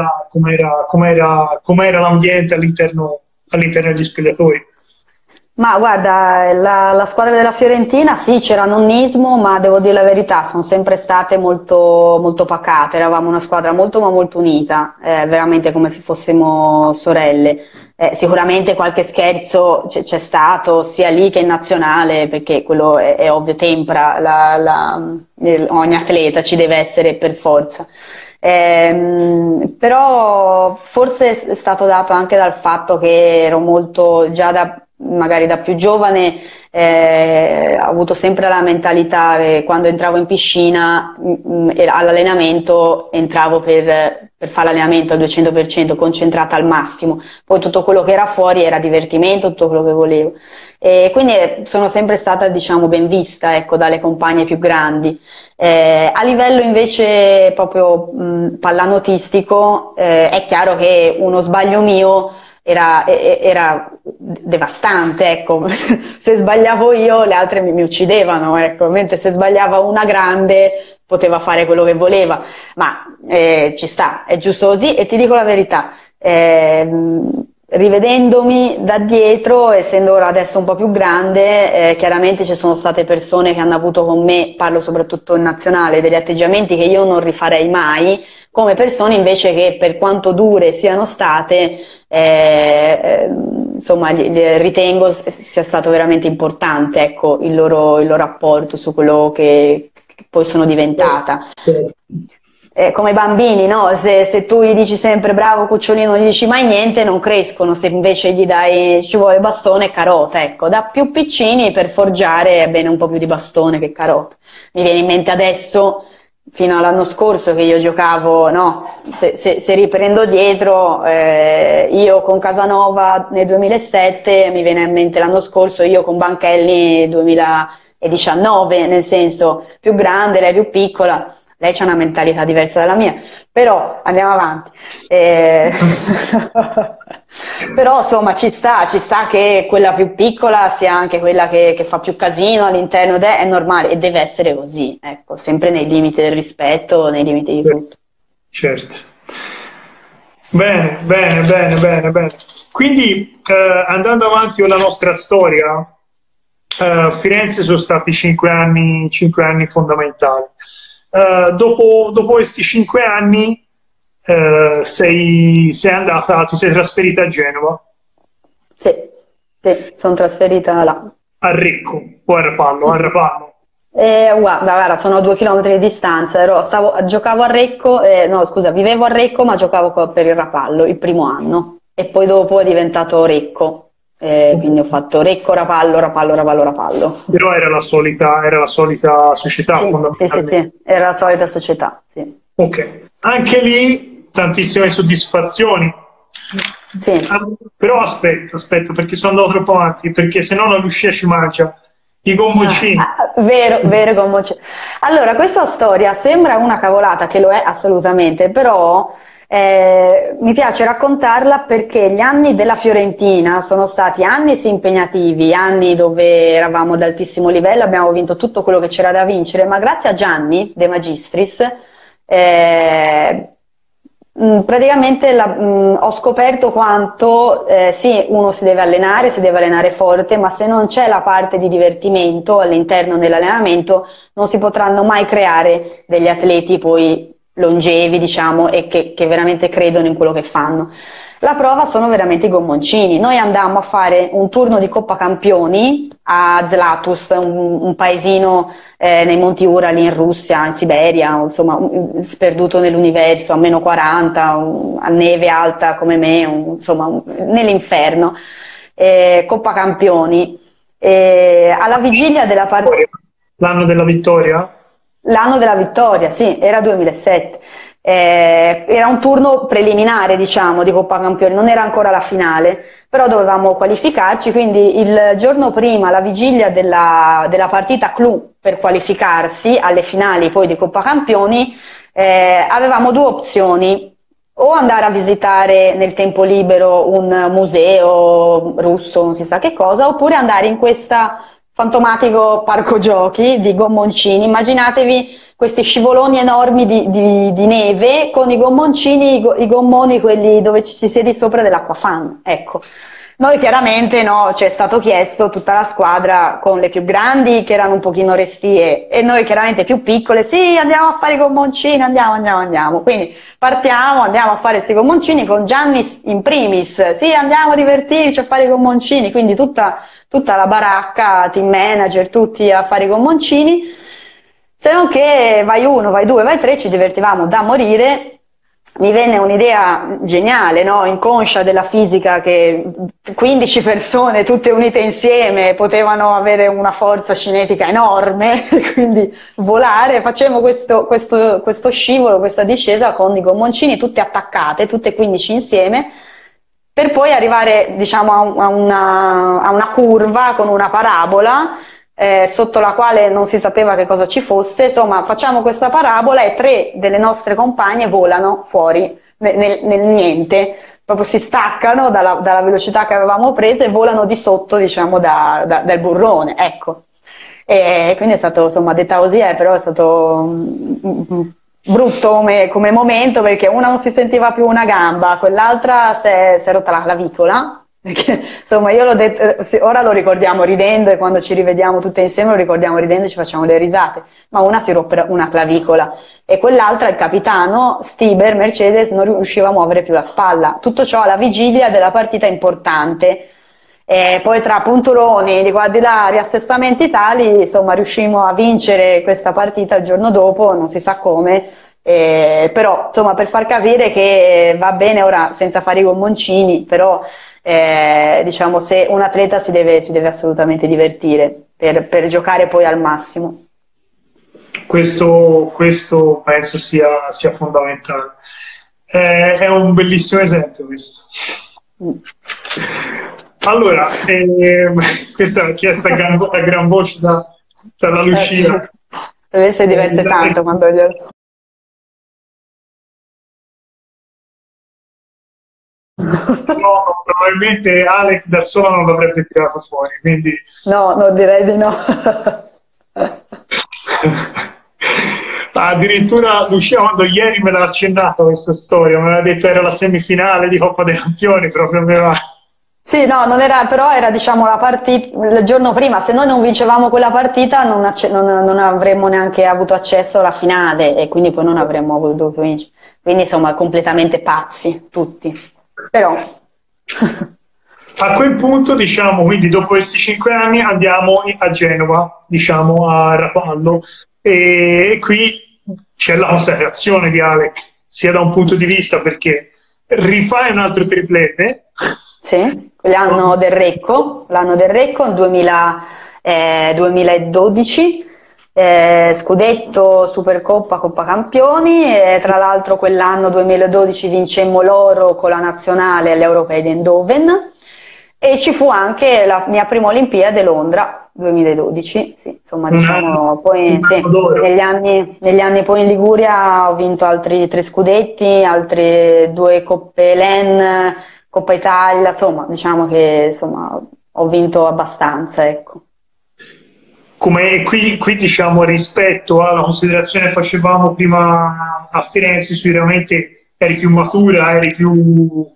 com'era l'ambiente all'interno degli spogliatoi. Ma guarda, la squadra della Fiorentina sì, c'era nonnismo, ma devo dire la verità, sono sempre state molto, molto pacate, eravamo una squadra molto ma molto unita, veramente come se fossimo sorelle. Sicuramente qualche scherzo c'è stato, sia lì che in nazionale, perché quello è ovvio, tempra ogni atleta, ci deve essere per forza. Però forse è stato dato anche dal fatto che ero molto, magari da più giovane, ho avuto sempre la mentalità che quando entravo in piscina all'allenamento entravo per fare l'allenamento al 200%, concentrata al massimo, poi tutto quello che era fuori era divertimento, tutto quello che volevo, e quindi sono sempre stata, diciamo, ben vista, ecco, dalle compagne più grandi. A livello invece proprio pallanotistico, è chiaro che uno sbaglio mio era devastante, ecco. Se sbagliavo io le altre mi uccidevano, ecco. Mentre se sbagliava una grande poteva fare quello che voleva, ma ci sta, è giusto così. E ti dico la verità, rivedendomi da dietro, essendo ora adesso un po' più grande, chiaramente ci sono state persone che hanno avuto con me, parlo soprattutto in nazionale, degli atteggiamenti che io non rifarei mai, come persone invece che per quanto dure siano state, insomma, ritengo sia stato veramente importante, ecco, il loro apporto su quello che poi sono diventata. Come i bambini, no? Se tu gli dici sempre bravo cucciolino, non gli dici mai niente, non crescono. Se invece gli dai ci vuole bastone e carota, ecco, da più piccini per forgiare è bene un po' più di bastone che carota. Mi viene in mente adesso, fino all'anno scorso che io giocavo, no? Se riprendo dietro, io con Casanova nel 2007, mi viene in mente l'anno scorso, io con Banchelli 2019, nel senso più grande, lei più piccola. Lei c'ha una mentalità diversa dalla mia, però andiamo avanti. Però insomma ci sta che quella più piccola sia anche quella che fa più casino all'interno, è normale e deve essere così, ecco, sempre nei limiti del rispetto, nei limiti di tutto. Certo. Bene. Quindi andando avanti con la nostra storia, a Firenze sono stati 5 anni fondamentali. Dopo questi 5 anni sei andata, ti sei trasferita a Genova? Sì, sono trasferita là. A Recco o a Rapallo? A Rapallo. Guarda, sono a 2 chilometri di distanza, giocavo a Recco, no scusa, vivevo a Recco ma giocavo per il Rapallo il primo anno e poi dopo è diventato Recco. Quindi ho fatto Recco, Rapallo. Però era la solita società, sì, fondamentalmente. sì, era la solita società, sì. Ok, anche lì tantissime soddisfazioni. Sì. Però aspetta, perché sono andato troppo avanti, perché se no la Lucia ci mangia i gommoncini. Vero gommoncini. Allora, questa storia sembra una cavolata, che lo è assolutamente, però mi piace raccontarla perché gli anni della Fiorentina sono stati anni sì impegnativi, anni dove eravamo ad altissimo livello, abbiamo vinto tutto quello che c'era da vincere, ma grazie a Gianni De Magistris praticamente ho scoperto quanto sì, uno si deve allenare forte, ma se non c'è la parte di divertimento all'interno dell'allenamento non si potranno mai creare degli atleti poi longevi, diciamo, e che veramente credono in quello che fanno. La prova sono veramente i gommoncini. Noi andammo a fare un turno di Coppa Campioni a Zlatus, un paesino nei Monti Urali in Russia, in Siberia, insomma, sperduto nell'universo, a meno 40, a neve alta come me, insomma, nell'inferno. Coppa Campioni. Alla vigilia della partita... L'anno della vittoria? L'anno della vittoria, sì, era 2007. Era un turno preliminare, diciamo, di Coppa Campioni, non era ancora la finale, però dovevamo qualificarci, quindi il giorno prima, la vigilia della partita clou per qualificarsi alle finali poi di Coppa Campioni, avevamo due opzioni: o andare a visitare nel tempo libero un museo russo, non si sa che cosa, oppure andare in questa fantomatico parco giochi di gommoncini. Immaginatevi questi scivoloni enormi di neve con i gommoncini, i gommoni, quelli dove ci si siede sopra dell'acquafan, ecco. Noi chiaramente no, ci è stato chiesto, tutta la squadra con le più grandi che erano un pochino restie e noi chiaramente più piccole, sì, andiamo a fare i gommoncini, andiamo. Quindi partiamo, andiamo a fare questi gommoncini con Gianni in primis, sì, andiamo a divertirci a fare i gommoncini, quindi tutta la baracca, team manager, tutti a fare i gommoncini, se non che vai 1, vai 2, vai 3, ci divertivamo da morire. Mi venne un'idea geniale, no? Inconscia della fisica, che 15 persone tutte unite insieme potevano avere una forza cinetica enorme, quindi volare. Facevamo questo scivolo, questa discesa con i gommoncini tutte attaccate, tutte 15 insieme, per poi arrivare, diciamo, a una curva con una parabola sotto la quale non si sapeva che cosa ci fosse. Insomma, facciamo questa parabola e 3 delle nostre compagne volano fuori nel niente, proprio si staccano dalla velocità che avevamo preso e volano di sotto, diciamo, dal burrone, ecco. E quindi è stato, insomma, detta così, però è stato brutto come momento, perché una non si sentiva più una gamba, quell'altra si è rotta la clavicola. Perché, insomma, io l'ho detto, ora lo ricordiamo ridendo e quando ci rivediamo tutte insieme lo ricordiamo ridendo e ci facciamo le risate, ma una si ruppe una clavicola e quell'altra, il capitano Stiber, Mercedes, non riusciva a muovere più la spalla. Tutto ciò alla vigilia della partita importante. E poi tra punturoni di qua e di là, riassestamenti tali, insomma, riuscimmo a vincere questa partita il giorno dopo, non si sa come, però insomma, per far capire che va bene ora senza fare i gommoncini, però diciamo, se un atleta si deve assolutamente divertire per giocare poi al massimo. Questo penso sia fondamentale. È un bellissimo esempio questo. Allora, questa è chiesta a gran voce dalla Lucia. Lei si diverte tanto quando glielo... No, probabilmente Alec da sola non l'avrebbe tirato fuori, quindi... No, no, direi di no. Addirittura Lucia, quando ieri me l'ha accennata questa storia, me l'ha detto era la semifinale di Coppa dei Campioni, proprio aveva... Sì, no, non era, però era diciamo la partita il giorno prima, se noi non vincevamo quella partita non avremmo neanche avuto accesso alla finale e quindi poi non avremmo potuto vincere. Quindi insomma completamente pazzi tutti. Però a quel punto, diciamo, quindi dopo questi 5 anni andiamo a Genova, diciamo a Rapallo, e qui c'è la consacrazione di Alec, sia da un punto di vista perché rifai un altro triplete. Sì, l'anno del Recco, nel 2012, scudetto, Supercoppa, Coppa Campioni, e tra l'altro quell'anno 2012 vincemmo l'oro con la nazionale alle Europee di Eindhoven e ci fu anche la mia prima Olimpiade Londra 2012, sì, insomma diciamo, poi sì, negli anni poi in Liguria ho vinto altri 3 scudetti, altre 2 Coppe LEN, Coppa Italia, insomma, diciamo che insomma, ho vinto abbastanza, ecco. Come qui diciamo rispetto alla considerazione che facevamo prima a Firenze, sicuramente eri più matura, eri più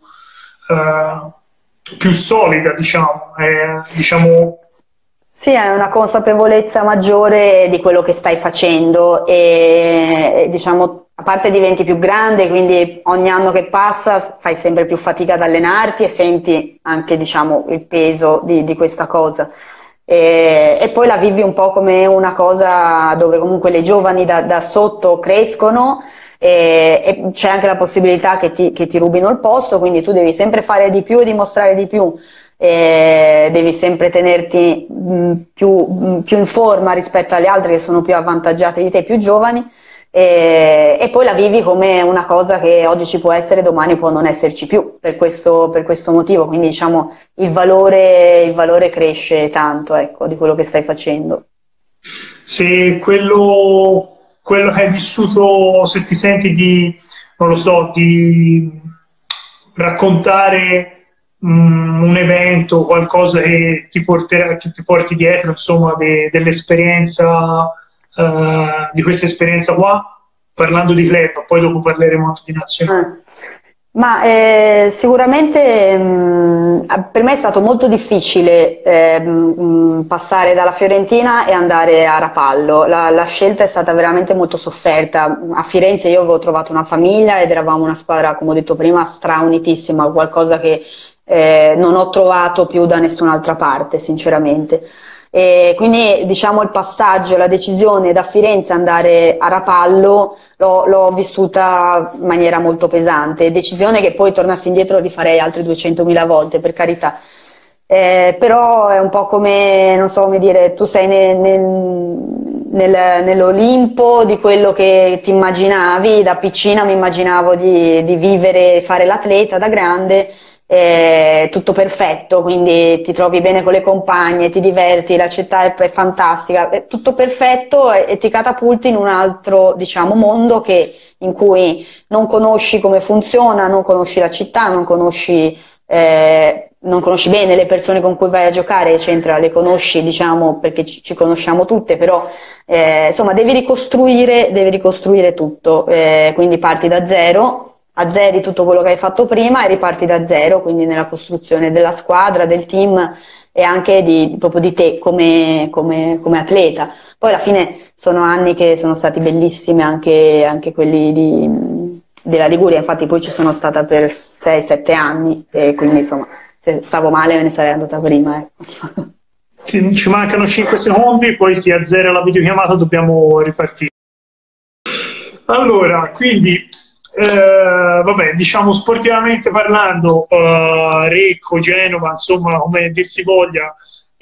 solida, diciamo. Sì, è una consapevolezza maggiore di quello che stai facendo e diciamo a parte diventi più grande, quindi ogni anno che passa fai sempre più fatica ad allenarti e senti anche diciamo, il peso di questa cosa. E poi la vivi un po' come una cosa dove comunque le giovani da sotto crescono e c'è anche la possibilità che ti rubino il posto, quindi tu devi sempre fare di più e dimostrare di più. Devi sempre tenerti più in forma rispetto alle altre che sono più avvantaggiate di te, più giovani. E poi la vivi come una cosa che oggi ci può essere, domani può non esserci più per questo motivo, quindi diciamo il valore cresce tanto, ecco, di quello che stai facendo. Se quello che hai vissuto, se ti senti non lo so, di raccontare un evento, qualcosa che ti porti dietro, insomma, dell'esperienza, di questa esperienza qua, parlando di club, poi dopo parleremo anche di nazionale. Ma sicuramente per me è stato molto difficile passare dalla Fiorentina e andare a Rapallo. La scelta è stata veramente molto sofferta. A Firenze io avevo trovato una famiglia ed eravamo una squadra, come ho detto prima, straunitissima, qualcosa che non ho trovato più da nessun'altra parte, sinceramente. E quindi diciamo il passaggio, la decisione da Firenze andare a Rapallo l'ho vissuta in maniera molto pesante, decisione che poi tornassi indietro rifarei altre 200.000 volte, per carità. Però è un po' come, non so come dire, tu sei nell'Olimpo di quello che ti immaginavi, da piccina mi immaginavo di vivere e fare l'atleta, da grande tutto perfetto, quindi ti trovi bene con le compagne, ti diverti, la città è fantastica, è tutto perfetto e ti catapulti in un altro, diciamo, mondo in cui non conosci come funziona, non conosci la città, non conosci non conosci bene le persone con cui vai a giocare, eccetera, le conosci, diciamo, perché ci conosciamo tutte, però insomma devi ricostruire tutto, quindi parti da zero, azzeri tutto quello che hai fatto prima e riparti da zero, quindi nella costruzione della squadra, del team e anche proprio di te come atleta. Poi alla fine sono anni che sono stati bellissimi, anche quelli della Liguria, infatti poi ci sono stata per 6-7 anni e quindi insomma se stavo male me ne sarei andata prima, ecco. Ci mancano 5 secondi, poi si azzera la videochiamata, dobbiamo ripartire. Allora, quindi, vabbè, diciamo sportivamente parlando, Recco, Genova, insomma, come dir si voglia,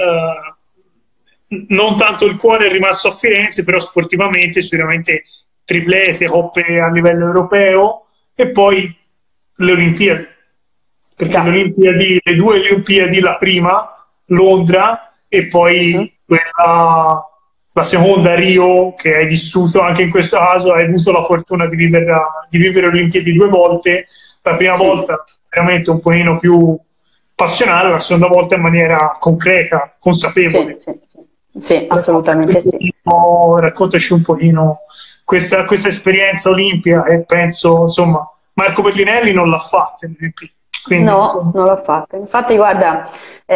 non tanto il cuore è rimasto a Firenze, però sportivamente sicuramente triplete, coppe a livello europeo e poi le Olimpiadi, perché le due Olimpiadi, la prima, Londra, e poi la seconda Rio, che hai vissuto anche in questo caso, hai avuto la fortuna di vivere le Olimpiadi 2 volte, la prima volta veramente un pochino più passionale, la seconda volta in maniera concreta, consapevole. Sì, assolutamente sì. Raccontaci un pochino questa esperienza olimpia e penso, insomma, Marco Bellinelli non l'ha fatta. Quindi, no, insomma... non l'ho fatta. Infatti, guarda,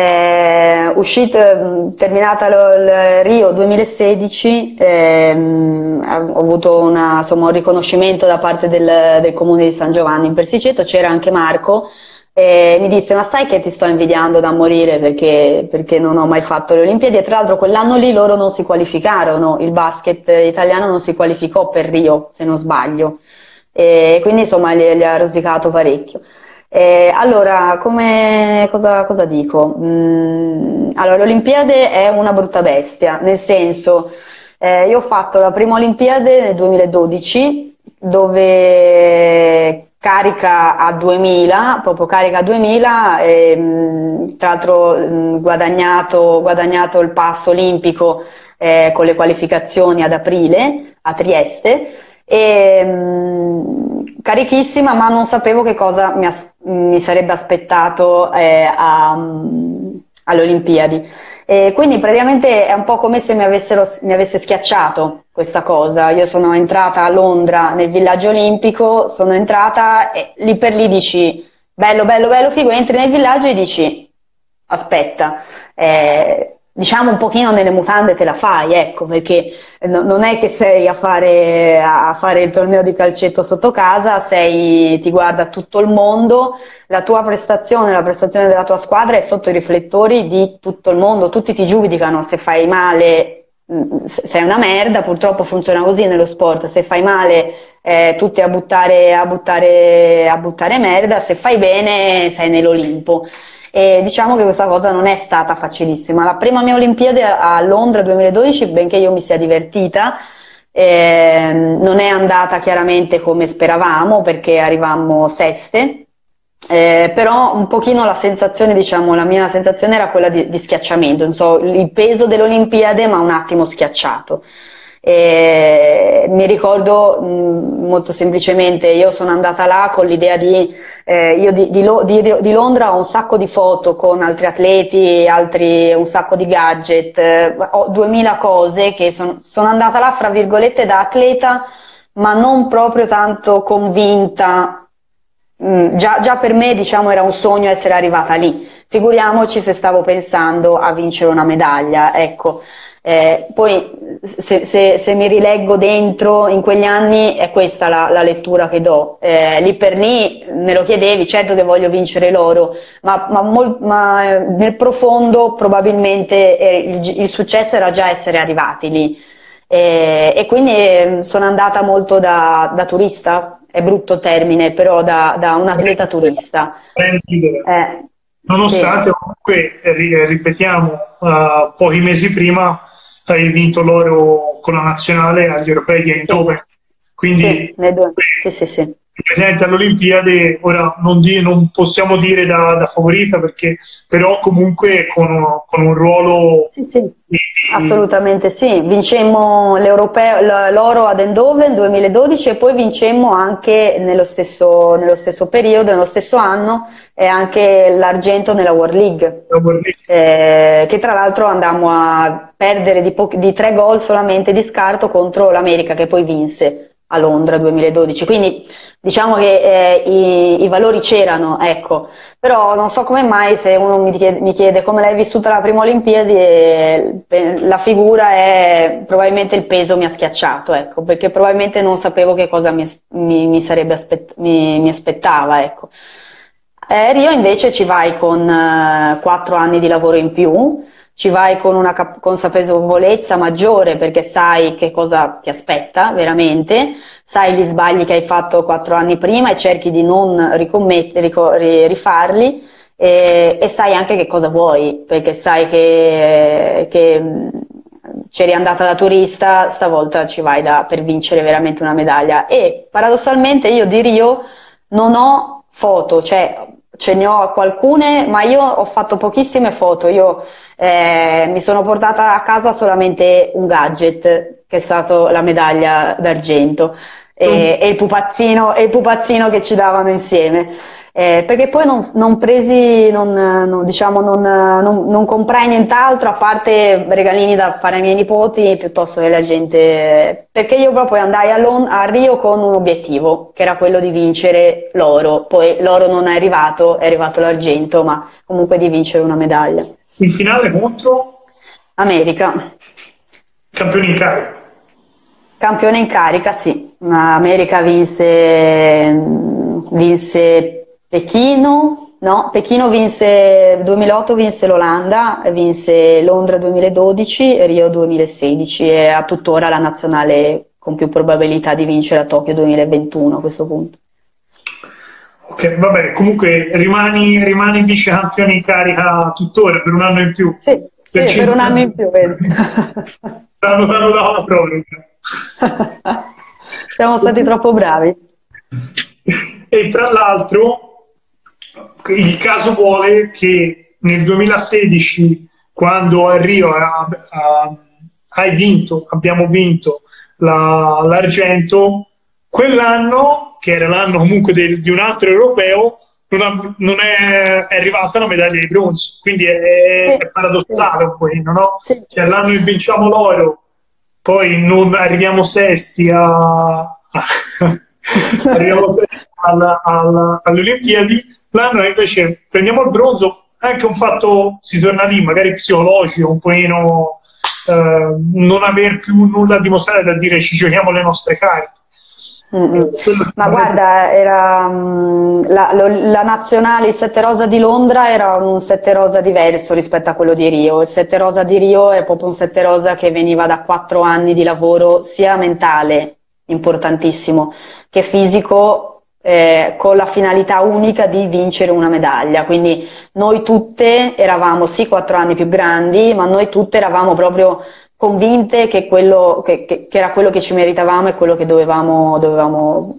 terminata il Rio 2016, ho avuto un riconoscimento da parte del comune di San Giovanni in Persiceto, c'era anche Marco, e mi disse: ma sai che ti sto invidiando da morire perché non ho mai fatto le Olimpiadi, e tra l'altro quell'anno lì loro non si qualificarono, il basket italiano non si qualificò per Rio, se non sbaglio, e quindi insomma gli ha rosicato parecchio. Allora, cosa dico? Allora, l'Olimpiade è una brutta bestia, nel senso, io ho fatto la prima Olimpiade nel 2012, dove carica a 2000, proprio carica a 2000, tra l'altro guadagnato il pass olimpico con le qualificazioni ad aprile a Trieste. Carichissima, ma non sapevo che cosa mi sarebbe aspettato alle Olimpiadi. Quindi praticamente è un po' come se mi avesse schiacciato questa cosa. Io sono entrata a Londra nel villaggio olimpico, sono entrata e lì per lì dici bello, bello, bello, figo, entri nel villaggio e dici aspetta, diciamo un pochino nelle mutande te la fai, ecco, perché non è che sei a fare il torneo di calcetto sotto casa, ti guarda tutto il mondo, la tua prestazione, la prestazione della tua squadra è sotto i riflettori di tutto il mondo, tutti ti giudicano, se fai male sei una merda, purtroppo funziona così nello sport, se fai male tutti a buttare merda, se fai bene sei nell'Olimpo. E diciamo che questa cosa non è stata facilissima. La prima mia Olimpiade a Londra 2012, benché io mi sia divertita, non è andata chiaramente come speravamo perché arrivammo seste, però un pochino la sensazione, diciamo, la mia sensazione era quella di schiacciamento, non so, il peso dell'Olimpiade ma un attimo schiacciato. Mi ricordo molto semplicemente, io sono andata là con l'idea di Londra ho un sacco di foto con altri atleti, un sacco di gadget, ho 2000 cose che sono andata là fra virgolette da atleta, ma non proprio tanto convinta. Già per me, diciamo, era un sogno essere arrivata lì, figuriamoci se stavo pensando a vincere una medaglia, ecco. Poi se mi rileggo dentro in quegli anni è questa la lettura che do, lì per lì me lo chiedevi, certo che voglio vincere l'oro, ma nel profondo probabilmente il successo era già essere arrivati lì, e quindi sono andata molto da turista, è brutto termine, però da un atleta turista. Nonostante sì. Comunque, ripetiamo, pochi mesi prima hai vinto l'oro con la nazionale agli europei di Eindhoven. Quindi sì. presente alle Olimpiadi, ora non possiamo dire da favorita, perché però comunque con un ruolo... Sì, sì, assolutamente sì. Vincemmo l'oro ad Eindhoven nel 2012 e poi vincemmo anche nello stesso periodo, nello stesso anno, e anche l'argento nella World League, che tra l'altro andammo a perdere di 3 gol solamente di scarto contro l'America, che poi vinse a Londra 2012. Quindi diciamo che i valori c'erano, ecco. Però non so come mai, se uno mi chiede come l'hai vissuta la prima Olimpiadi, la figura è probabilmente il peso mi ha schiacciato, ecco, perché probabilmente non sapevo che cosa mi aspettava, ecco. Rio invece ci vai con 4 anni di lavoro in più, ci vai con una consapevolezza maggiore, perché sai che cosa ti aspetta veramente, sai gli sbagli che hai fatto 4 anni prima e cerchi di non rifarli, e sai anche che cosa vuoi, perché sai che c'eri andata da turista, stavolta ci vai per vincere veramente una medaglia. E paradossalmente io di Rio non ho foto, cioè ce ne ho qualcune, ma io ho fatto pochissime foto. Io mi sono portata a casa solamente un gadget, che è stato la medaglia d'argento, e il pupazzino che ci davano insieme. Perché poi non comprai nient'altro, a parte regalini da fare ai miei nipoti, piuttosto che la gente, perché io proprio andai a Rio con un obiettivo, che era quello di vincere l'oro. Poi l'oro non è arrivato l'argento, ma comunque di vincere una medaglia. In finale contro? America. Campione in carica. Campione in carica, sì. America vinse Pechino, no, Pechino vinse 2008, vinse l'Olanda, vinse Londra 2012 e Rio 2016, e ha tuttora la nazionale con più probabilità di vincere a Tokyo 2021 a questo punto. Ok, va bene, comunque rimani vice campione in carica tuttora per un anno in più. Sì, per un anno in più, vedi. Stanno dando la proroga. Siamo stati troppo bravi. E tra l'altro il caso vuole che nel 2016, quando a Rio abbiamo vinto l'argento, quell'anno, che era l'anno comunque di un altro europeo, non è arrivata la medaglia di bronzo, quindi è paradossale un pochino, no? Sì. Cioè, l'anno che vinciamo l'oro, poi non arriviamo sesti arriviamo alle Olimpiadi, l'anno invece prendiamo il bronzo, anche un fatto, si torna lì, magari psicologico, un pochino non aver più nulla a dimostrare, da dire ci giochiamo le nostre cariche. Ma guarda, era la nazionale, il 7 rosa di Londra era un 7 rosa diverso rispetto a quello di Rio. Il 7 rosa di Rio è proprio un 7 rosa che veniva da 4 anni di lavoro, sia mentale, importantissimo, che fisico, con la finalità unica di vincere una medaglia. Quindi noi tutte eravamo sì 4 anni più grandi, ma noi tutte eravamo proprio convinte che era quello che ci meritavamo e quello che volevamo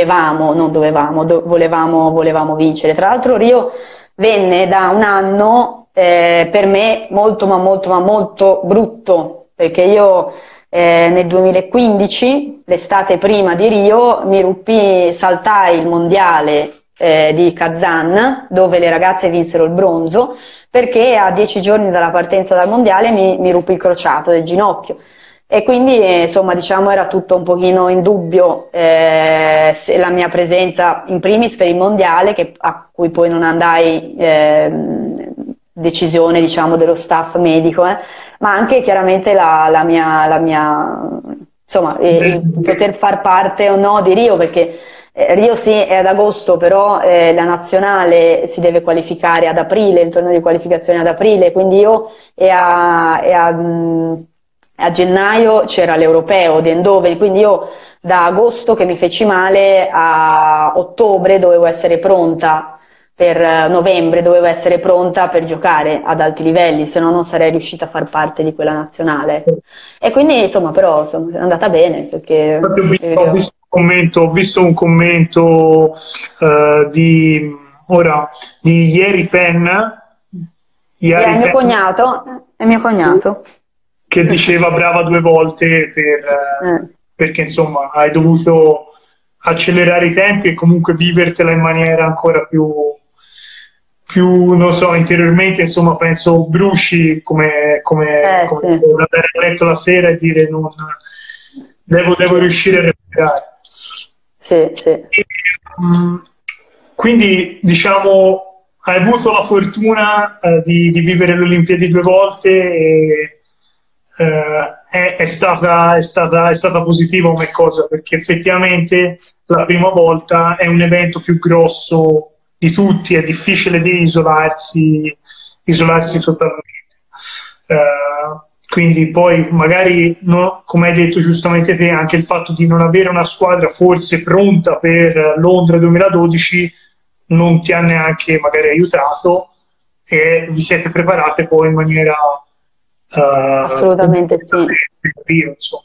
vincere. Tra l'altro Rio venne da un anno per me molto ma molto brutto, perché io nel 2015, l'estate prima di Rio, saltai il mondiale di Kazan, dove le ragazze vinsero il bronzo, perché a 10 giorni dalla partenza dal mondiale mi ruppi il crociato del ginocchio, e quindi insomma diciamo era tutto un pochino in dubbio la mia presenza in primis per il mondiale, a cui poi non andai, decisione diciamo dello staff medico, ma anche chiaramente la mia insomma poter far parte o no di Rio, perché Rio sì è ad agosto, però la nazionale si deve qualificare ad aprile, il torneo di qualificazione ad aprile, quindi io a gennaio c'era l'europeo di Eindhoven, quindi io da agosto che mi feci male a ottobre dovevo essere pronta, per novembre dovevo essere pronta per giocare ad alti livelli, se no non sarei riuscita a far parte di quella nazionale. E quindi insomma però è andata bene, perché Ho visto ho visto un commento di, di Ieri Penn, È mio cognato. che diceva brava 2 volte perché insomma hai dovuto accelerare i tempi e comunque vivertela in maniera ancora più non so, interiormente, insomma, penso bruci come Sì. andare a letto la sera e dire non, devo riuscire a recuperare. Sì, sì. Quindi, diciamo, hai avuto la fortuna di vivere le Olimpiadi 2 volte e è stata positiva come cosa, perché effettivamente la prima volta è un evento più grosso di tutti, è difficile di isolarsi totalmente. Quindi poi magari, no, come hai detto giustamente te, anche il fatto di non avere una squadra forse pronta per Londra 2012 non ti ha neanche magari aiutato e vi siete preparate poi in maniera assolutamente sì. Insomma.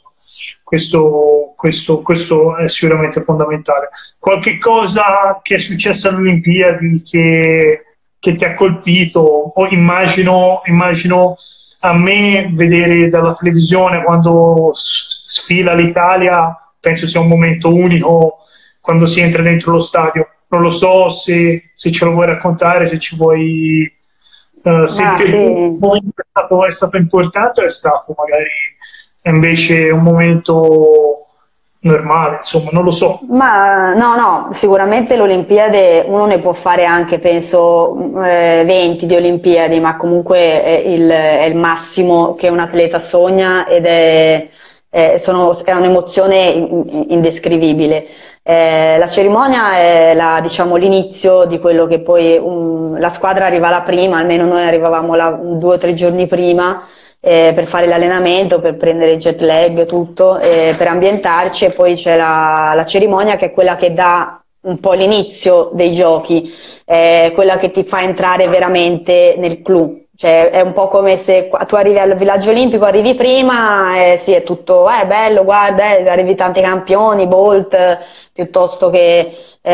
Questo è sicuramente fondamentale. Qualche cosa che è successa alle Olimpiadi che ti ha colpito? O immagino a me vedere dalla televisione quando sfila l'Italia, penso sia un momento unico quando si entra dentro lo stadio. Non lo so se ce lo vuoi raccontare, se ci vuoi... se per voi è stato importante o è stato magari invece un momento normale, insomma, non lo so. Ma no, sicuramente l'Olimpiade uno ne può fare anche, penso, 20 di Olimpiadi, ma comunque è il massimo che un atleta sogna ed è un'emozione indescrivibile. La cerimonia è diciamo, l'inizio di quello che poi la squadra arriva la prima, almeno noi arrivavamo 2 o 3 giorni prima per fare l'allenamento, per prendere il jet lag, tutto, per ambientarci, e poi c'è la cerimonia che è quella che dà un po' l'inizio dei giochi, quella che ti fa entrare veramente nel clou. Cioè, è un po' come se tu arrivi al villaggio olimpico, arrivi prima e sì, è tutto bello, guarda, arrivi tanti campioni, Bolt, piuttosto che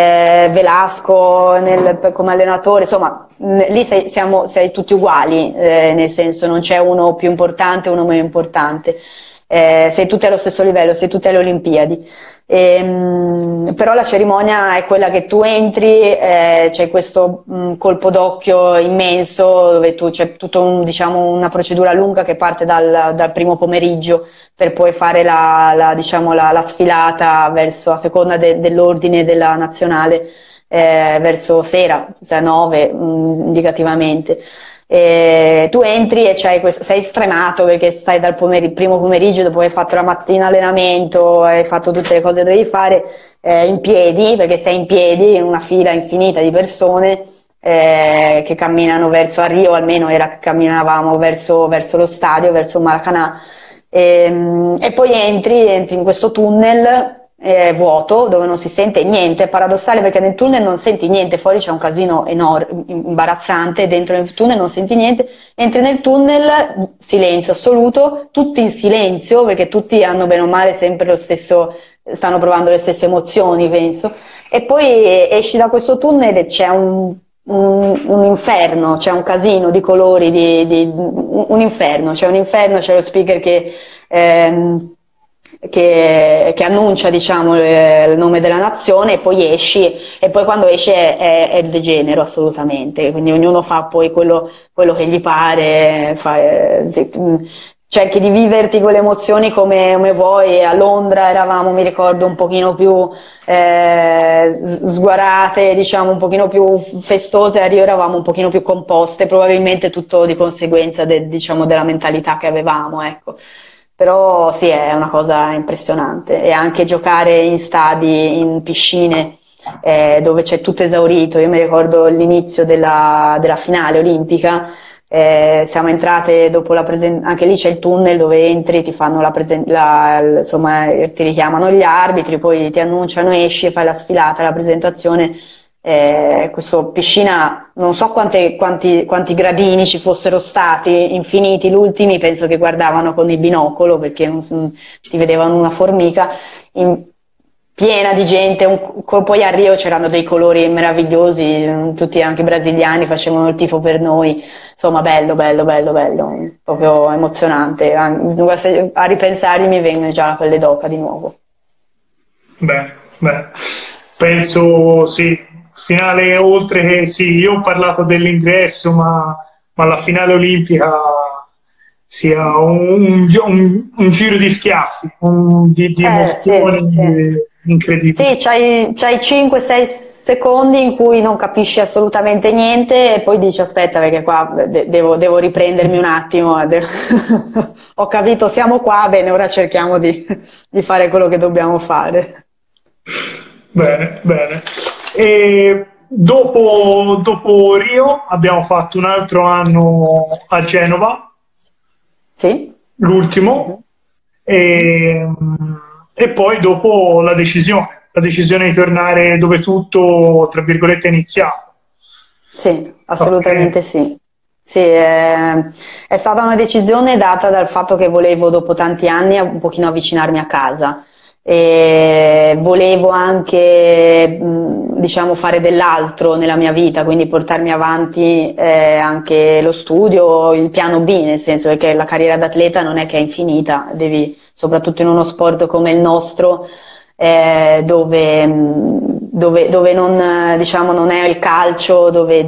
Velasco come allenatore, insomma, lì sei tutti uguali, nel senso non c'è uno più importante e uno meno importante, sei tutti allo stesso livello, sei tutti alle Olimpiadi. Però la cerimonia è quella che tu entri, c'è questo colpo d'occhio immenso dove c'è tutta diciamo, una procedura lunga che parte dal primo pomeriggio per poi fare diciamo, la sfilata a seconda dell'ordine della nazionale, verso sera, 9 indicativamente. Tu entri e sei stremato perché stai dal primo pomeriggio, dopo aver fatto la mattina allenamento, hai fatto tutte le cose che dovevi fare, in piedi, perché sei in piedi in una fila infinita di persone che camminano a Rio, almeno camminavamo verso lo stadio, verso Maracanã, e poi entri in questo tunnel vuoto dove non si sente niente. È paradossale perché nel tunnel non senti niente, fuori c'è un casino enorme, imbarazzante, dentro nel tunnel non senti niente, entri nel tunnel, silenzio assoluto, tutti in silenzio perché tutti hanno bene o male sempre lo stesso, stanno provando le stesse emozioni, penso, e poi esci da questo tunnel e c'è un inferno, c'è un casino di colori, un inferno, c'è lo speaker che annuncia, diciamo, il nome della nazione, e poi esci, e poi quando esce è il degenero assolutamente, quindi ognuno fa poi quello che gli pare, cerchi di viverti quelle emozioni come vuoi. A Londra eravamo, mi ricordo, un pochino più sguarate, diciamo, un pochino più festose, a Rio eravamo un pochino più composte, probabilmente tutto di conseguenza diciamo, della mentalità che avevamo, ecco. Però sì, è una cosa impressionante, e anche giocare in stadi, in piscine, dove c'è tutto esaurito. Io mi ricordo l'inizio della finale olimpica, siamo entrate dopo anche lì c'è il tunnel dove entri, ti fanno insomma, ti richiamano gli arbitri, poi ti annunciano, esci e fai la sfilata, la presentazione. Questa piscina, non so quanti gradini ci fossero stati, infiniti. Gli ultimi penso che guardavano con il binocolo perché non si vedevano una formica. piena di gente, poi a Rio c'erano dei colori meravigliosi, tutti anche brasiliani facevano il tifo per noi, insomma bello, bello, bello, bello, proprio emozionante, a ripensargli mi vengono già la pelle d'oca di nuovo. Beh, penso sì, finale oltre che sì, io ho parlato dell'ingresso, ma la finale olimpica sia un giro di schiaffi, di Sì, emozioni sì. incredibili. Sì, c'hai 5-6 secondi in cui non capisci assolutamente niente e poi dici aspetta perché qua devo riprendermi un attimo, ho capito, siamo qua, bene, ora cerchiamo di fare quello che dobbiamo fare. Bene, bene. E dopo Rio abbiamo fatto un altro anno a Genova, Sì? Mhm, l'ultimo, mhm. e, e poi dopo la decisione di tornare dove tutto, tra virgolette, è iniziato. Sì, Ok, assolutamente sì. Sì, è stata una decisione data dal fatto che volevo dopo tanti anni un pochino avvicinarmi a casa e volevo anche, diciamo, fare dell'altro nella mia vita, quindi portarmi avanti anche lo studio, il piano B, nel senso che la carriera d'atleta non è che è infinita, devi, soprattutto in uno sport come il nostro, dove non, diciamo, non è il calcio, dove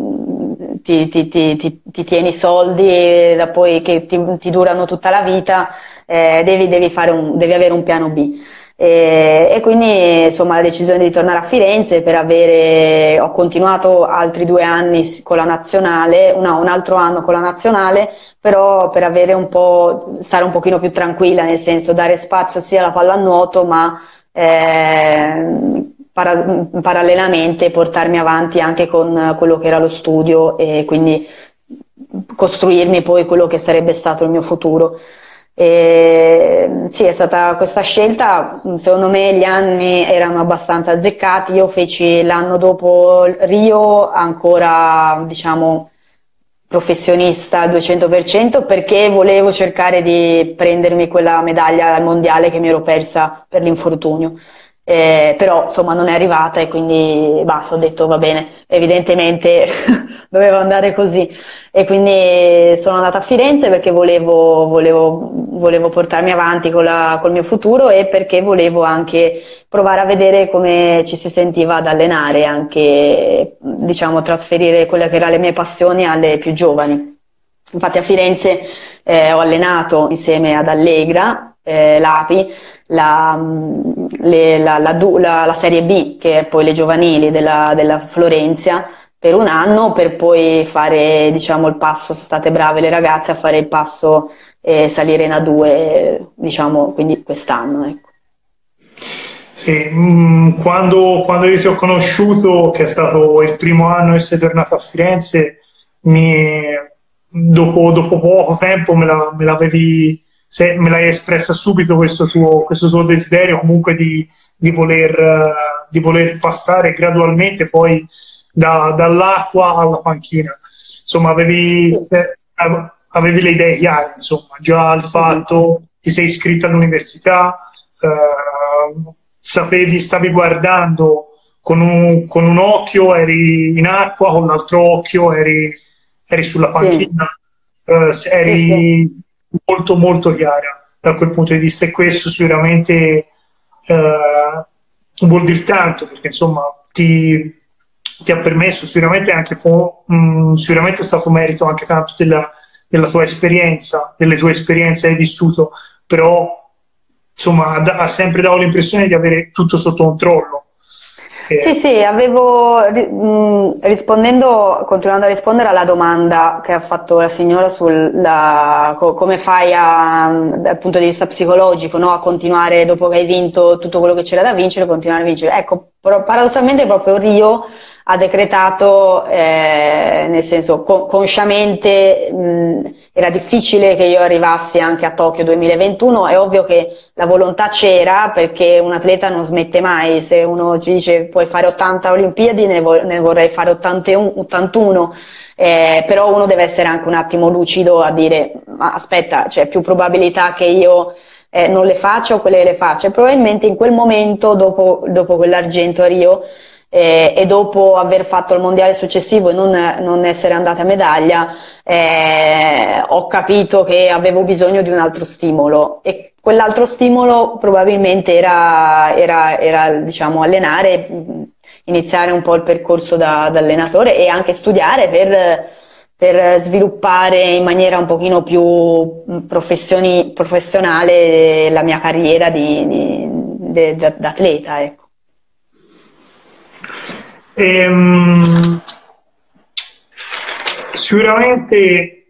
ti tieni soldi da poi che ti durano tutta la vita, devi avere un piano B. E quindi insomma la decisione di tornare a Firenze ho continuato altri 2 anni con la nazionale, no, un altro anno con la nazionale, però per avere stare un pochino più tranquilla, nel senso dare spazio sia alla pallanuoto, ma parallelamente portarmi avanti anche con quello che era lo studio e quindi costruirmi poi quello che sarebbe stato il mio futuro. E, sì, è stata questa scelta, secondo me gli anni erano abbastanza azzeccati, io feci l'anno dopo Rio ancora, diciamo, professionista al 200% perché volevo cercare di prendermi quella medaglia al mondiale che mi ero persa per l'infortunio. Però insomma non è arrivata e quindi basta, ho detto va bene, evidentemente doveva andare così e quindi sono andata a Firenze perché volevo portarmi avanti col mio futuro e perché volevo anche provare a vedere come ci si sentiva ad allenare, anche diciamo trasferire quelle che erano le mie passioni alle più giovani. Infatti a Firenze ho allenato insieme ad Allegra, l'API, la Serie B, che è poi le giovanili della Florenzia, per un anno per poi fare diciamo, il passo, sono state brave le ragazze a fare il passo e salire in A2, diciamo, quindi quest'anno. Ecco. sì, quando io ti ho conosciuto, che è stato il primo anno che sei tornato a Firenze, mi, dopo poco tempo me l'hai espressa subito questo tuo desiderio comunque di voler passare gradualmente poi dall'acqua alla panchina. Insomma, Sì. avevi le idee chiare, insomma, già il Mhm. fatto ti sei iscritta all'università, stavi guardando con un occhio eri in acqua, con l'altro occhio eri sulla Sì, panchina, sì, sì. eri molto molto chiara da quel punto di vista e questo sicuramente vuol dire tanto perché insomma ti ha permesso sicuramente sicuramente è stato merito anche tanto della tua esperienza, delle tue esperienze hai vissuto, però insomma ha sempre dato l'impressione di avere tutto sotto controllo. Sì, Eh, sì, continuando a rispondere alla domanda che ha fatto la signora come fai dal punto di vista psicologico, no, a continuare dopo che hai vinto tutto quello che c'era da vincere, continuare a vincere. Ecco, paradossalmente proprio Rio ha decretato, nel senso consciamente, era difficile che io arrivassi anche a Tokyo 2021, è ovvio che la volontà c'era perché un atleta non smette mai, se uno ci dice puoi fare 80 Olimpiadi ne vorrei fare 81, però uno deve essere anche un attimo lucido a dire ma aspetta, c'è più probabilità che io non le faccio, quelle le faccio. E probabilmente in quel momento, dopo quell'argento a Rio, e dopo aver fatto il mondiale successivo e non essere andata a medaglia, ho capito che avevo bisogno di un altro stimolo, e quell'altro stimolo probabilmente era diciamo, allenare, iniziare un po' il percorso da allenatore e anche studiare per sviluppare in maniera un pochino più professionale la mia carriera da atleta, ecco. Sicuramente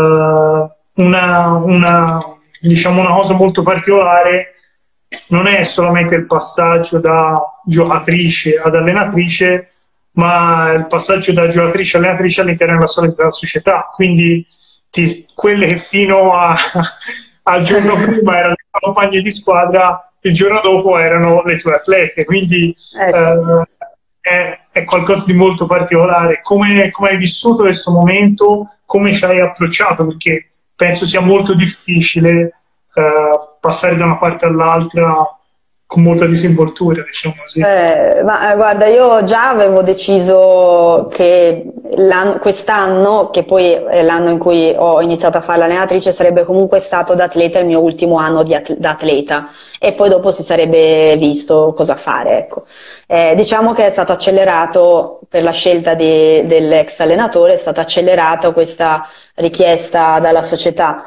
diciamo una cosa molto particolare non è solamente il passaggio da giocatrice ad allenatrice, ma il passaggio da giocatrice a allenatrice all'interno della solita società. Quindi quelle che fino al giorno prima erano le compagne di squadra, il giorno dopo erano le tue atlete. Quindi Sì. è qualcosa di molto particolare. Come hai vissuto questo momento? Come ci hai approcciato? Perché penso sia molto difficile passare da una parte all'altra con molta disinvoltura, diciamo così. Ma guarda, io già avevo deciso che quest'anno, che poi è l'anno in cui ho iniziato a fare l'allenatrice, sarebbe comunque stato da atleta il mio ultimo anno da atleta, e poi dopo si sarebbe visto cosa fare, ecco. Diciamo che è stato accelerato per la scelta dell'ex allenatore, è stata accelerata questa richiesta dalla società.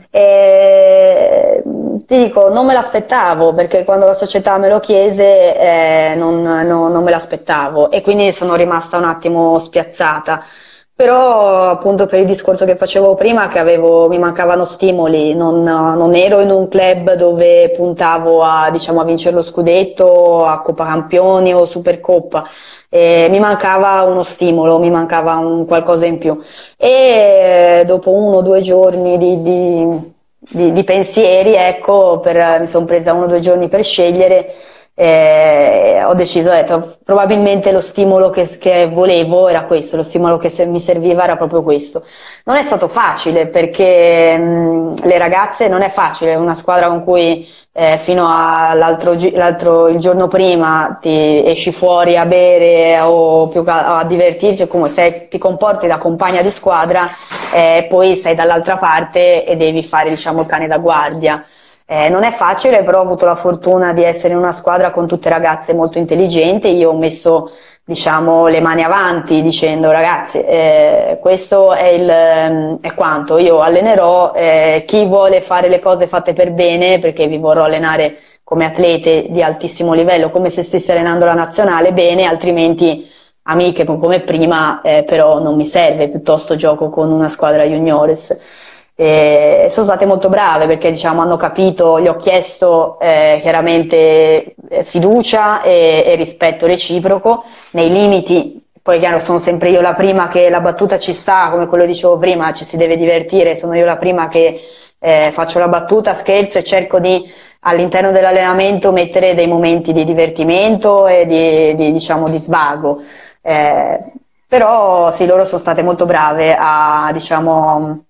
Ti dico, non me l'aspettavo, perché quando la società me lo chiese non me l'aspettavo, e quindi sono rimasta un attimo spiazzata. Però appunto per il discorso che facevo prima, che mi mancavano stimoli, non ero in un club dove puntavo diciamo, a vincere lo scudetto, a Coppa Campioni o Supercoppa. Mi mancava uno stimolo, mi mancava un qualcosa in più, e dopo 1 o 2 giorni di pensieri, ecco, mi sono presa 1 o 2 giorni per scegliere, ho deciso, probabilmente lo stimolo che volevo era questo, lo stimolo che mi serviva era proprio questo. Non è stato facile, perché le ragazze non è facile, una squadra con cui fino il giorno prima ti esci fuori a bere o più a divertirti, come se ti comporti da compagna di squadra, poi sei dall'altra parte e devi fare, diciamo, il cane da guardia. Non è facile, però ho avuto la fortuna di essere in una squadra con tutte ragazze molto intelligenti. Io ho messo, diciamo, le mani avanti dicendo: ragazzi, questo è quanto io allenerò, chi vuole fare le cose fatte per bene, perché vi vorrò allenare come atlete di altissimo livello, come se stessi allenando la nazionale, bene, altrimenti amiche come prima, però non mi serve, piuttosto gioco con una squadra juniores. Sono state molto brave, perché, diciamo, hanno capito, gli ho chiesto chiaramente fiducia e rispetto reciproco nei limiti. Poi chiaro, sono sempre io la prima che la battuta ci sta, come quello che dicevo prima, ci si deve divertire, sono io la prima che faccio la battuta, scherzo e cerco di, all'interno dell'allenamento, mettere dei momenti di divertimento e diciamo, di svago. Però sì, loro sono state molto brave diciamo,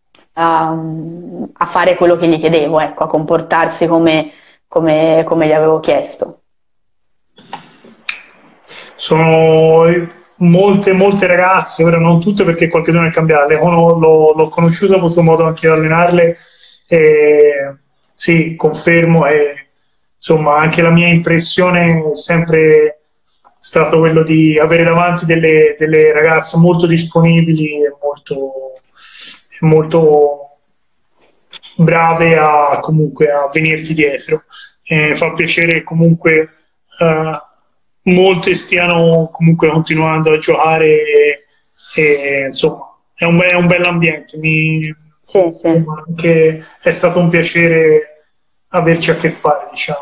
a fare quello che gli chiedevo, ecco, a comportarsi come gli avevo chiesto. Sono molte ragazze, ora non tutte perché qualcuno è cambiato, l'ho conosciuto, ho avuto modo anche di allenarle, e sì, confermo, e insomma anche la mia impressione è sempre stato quello di avere davanti delle ragazze molto disponibili e molto brave comunque a venirti dietro. Fa piacere comunque molte stiano comunque continuando a giocare, e insomma è un bell'ambiente. Sì. Anche è stato un piacere averci a che fare, diciamo.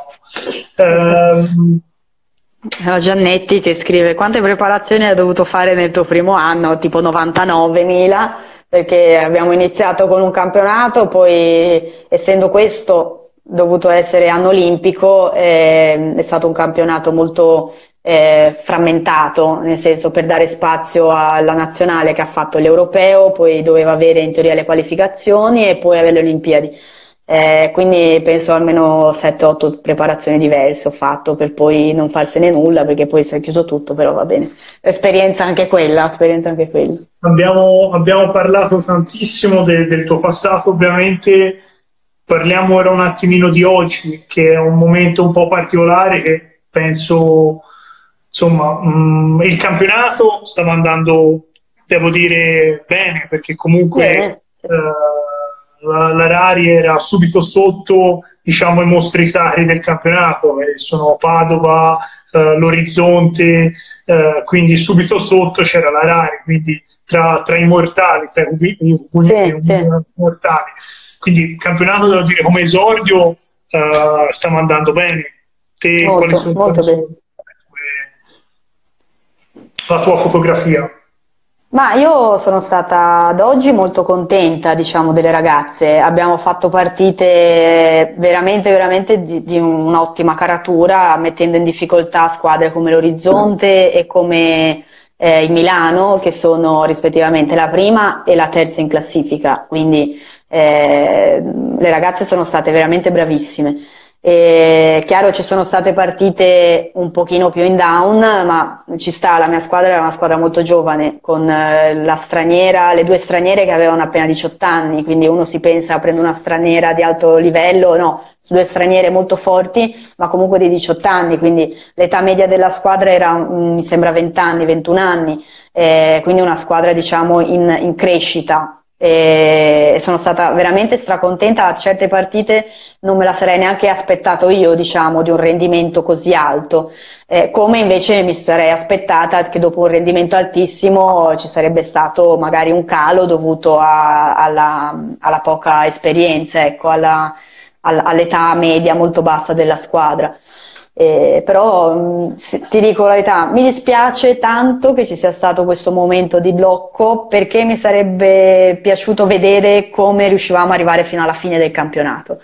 Giannetti che scrive: quante preparazioni hai dovuto fare nel tuo primo anno? Tipo 99.000, perché abbiamo iniziato con un campionato, poi, essendo questo dovuto essere anno olimpico, è stato un campionato molto frammentato, nel senso, per dare spazio alla nazionale che ha fatto l'europeo, poi doveva avere in teoria le qualificazioni e poi avere le Olimpiadi. Quindi penso almeno 7-8 preparazioni diverse ho fatto per poi non farsene nulla, perché poi si è chiuso tutto, però va bene. Esperienza anche quella, esperienza anche quella. Abbiamo parlato tantissimo del tuo passato, ovviamente parliamo ora un attimino di oggi, che è un momento un po' particolare che penso, insomma, il campionato stava andando, devo dire, bene, perché comunque Bene. la Rari era subito sotto, diciamo, i mostri sacri del campionato, sono Padova, l'Orizzonte, quindi subito sotto c'era la Rari, quindi tra i mortali, tra i mortali. Quindi il campionato, devo dire, come esordio stiamo andando bene. Te, quali sono Molto bene. la tua fotografia? Ma io sono stata ad oggi molto contenta, diciamo, delle ragazze. Abbiamo fatto partite veramente di un'ottima caratura, mettendo in difficoltà squadre come l'Orizzonte e come il Milano, che sono rispettivamente la prima e la terza in classifica. Quindi le ragazze sono state veramente bravissime. Chiaro, ci sono state partite un pochino più in down, ma ci sta, la mia squadra era una squadra molto giovane, con la straniera, le due straniere che avevano appena 18 anni, quindi uno si pensa a prendere una straniera di alto livello, no, due straniere molto forti, ma comunque di 18 anni, quindi l'età media della squadra era, mi sembra, 20 anni, 21 anni, quindi una squadra, diciamo, in crescita. E sono stata veramente stracontenta. A certe partite non me la sarei neanche aspettato io, diciamo, di un rendimento così alto, come invece mi sarei aspettata che dopo un rendimento altissimo ci sarebbe stato magari un calo dovuto alla poca esperienza, ecco, all'età media molto bassa della squadra. Però ti dico la verità, mi dispiace tanto che ci sia stato questo momento di blocco, perché mi sarebbe piaciuto vedere come riuscivamo ad arrivare fino alla fine del campionato.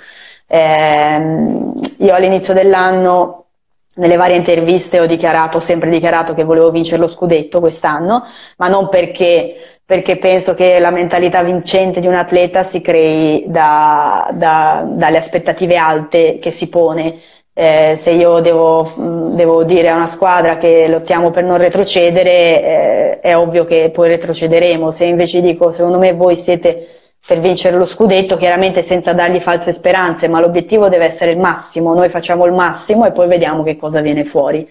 Io all'inizio dell'anno, nelle varie interviste, ho sempre dichiarato che volevo vincere lo scudetto quest'anno, ma non perché penso che la mentalità vincente di un atleta si crei dalle aspettative alte che si pone. Se io devo dire a una squadra che lottiamo per non retrocedere, è ovvio che poi retrocederemo. Se invece dico, secondo me voi siete per vincere lo scudetto, chiaramente senza dargli false speranze, ma l'obiettivo deve essere il massimo, noi facciamo il massimo e poi vediamo che cosa viene fuori.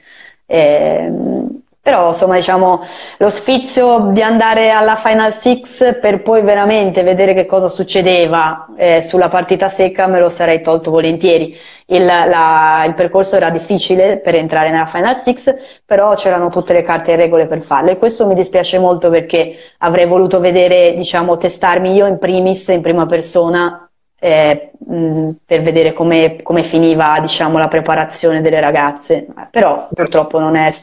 Però insomma, diciamo, lo sfizio di andare alla Final Six per poi veramente vedere che cosa succedeva sulla partita secca me lo sarei tolto volentieri. Il percorso era difficile per entrare nella Final Six, però c'erano tutte le carte e regole per farlo, e questo mi dispiace molto, perché avrei voluto vedere, diciamo, testarmi io in primis, in prima persona, per vedere come finiva, diciamo, la preparazione delle ragazze, però purtroppo non è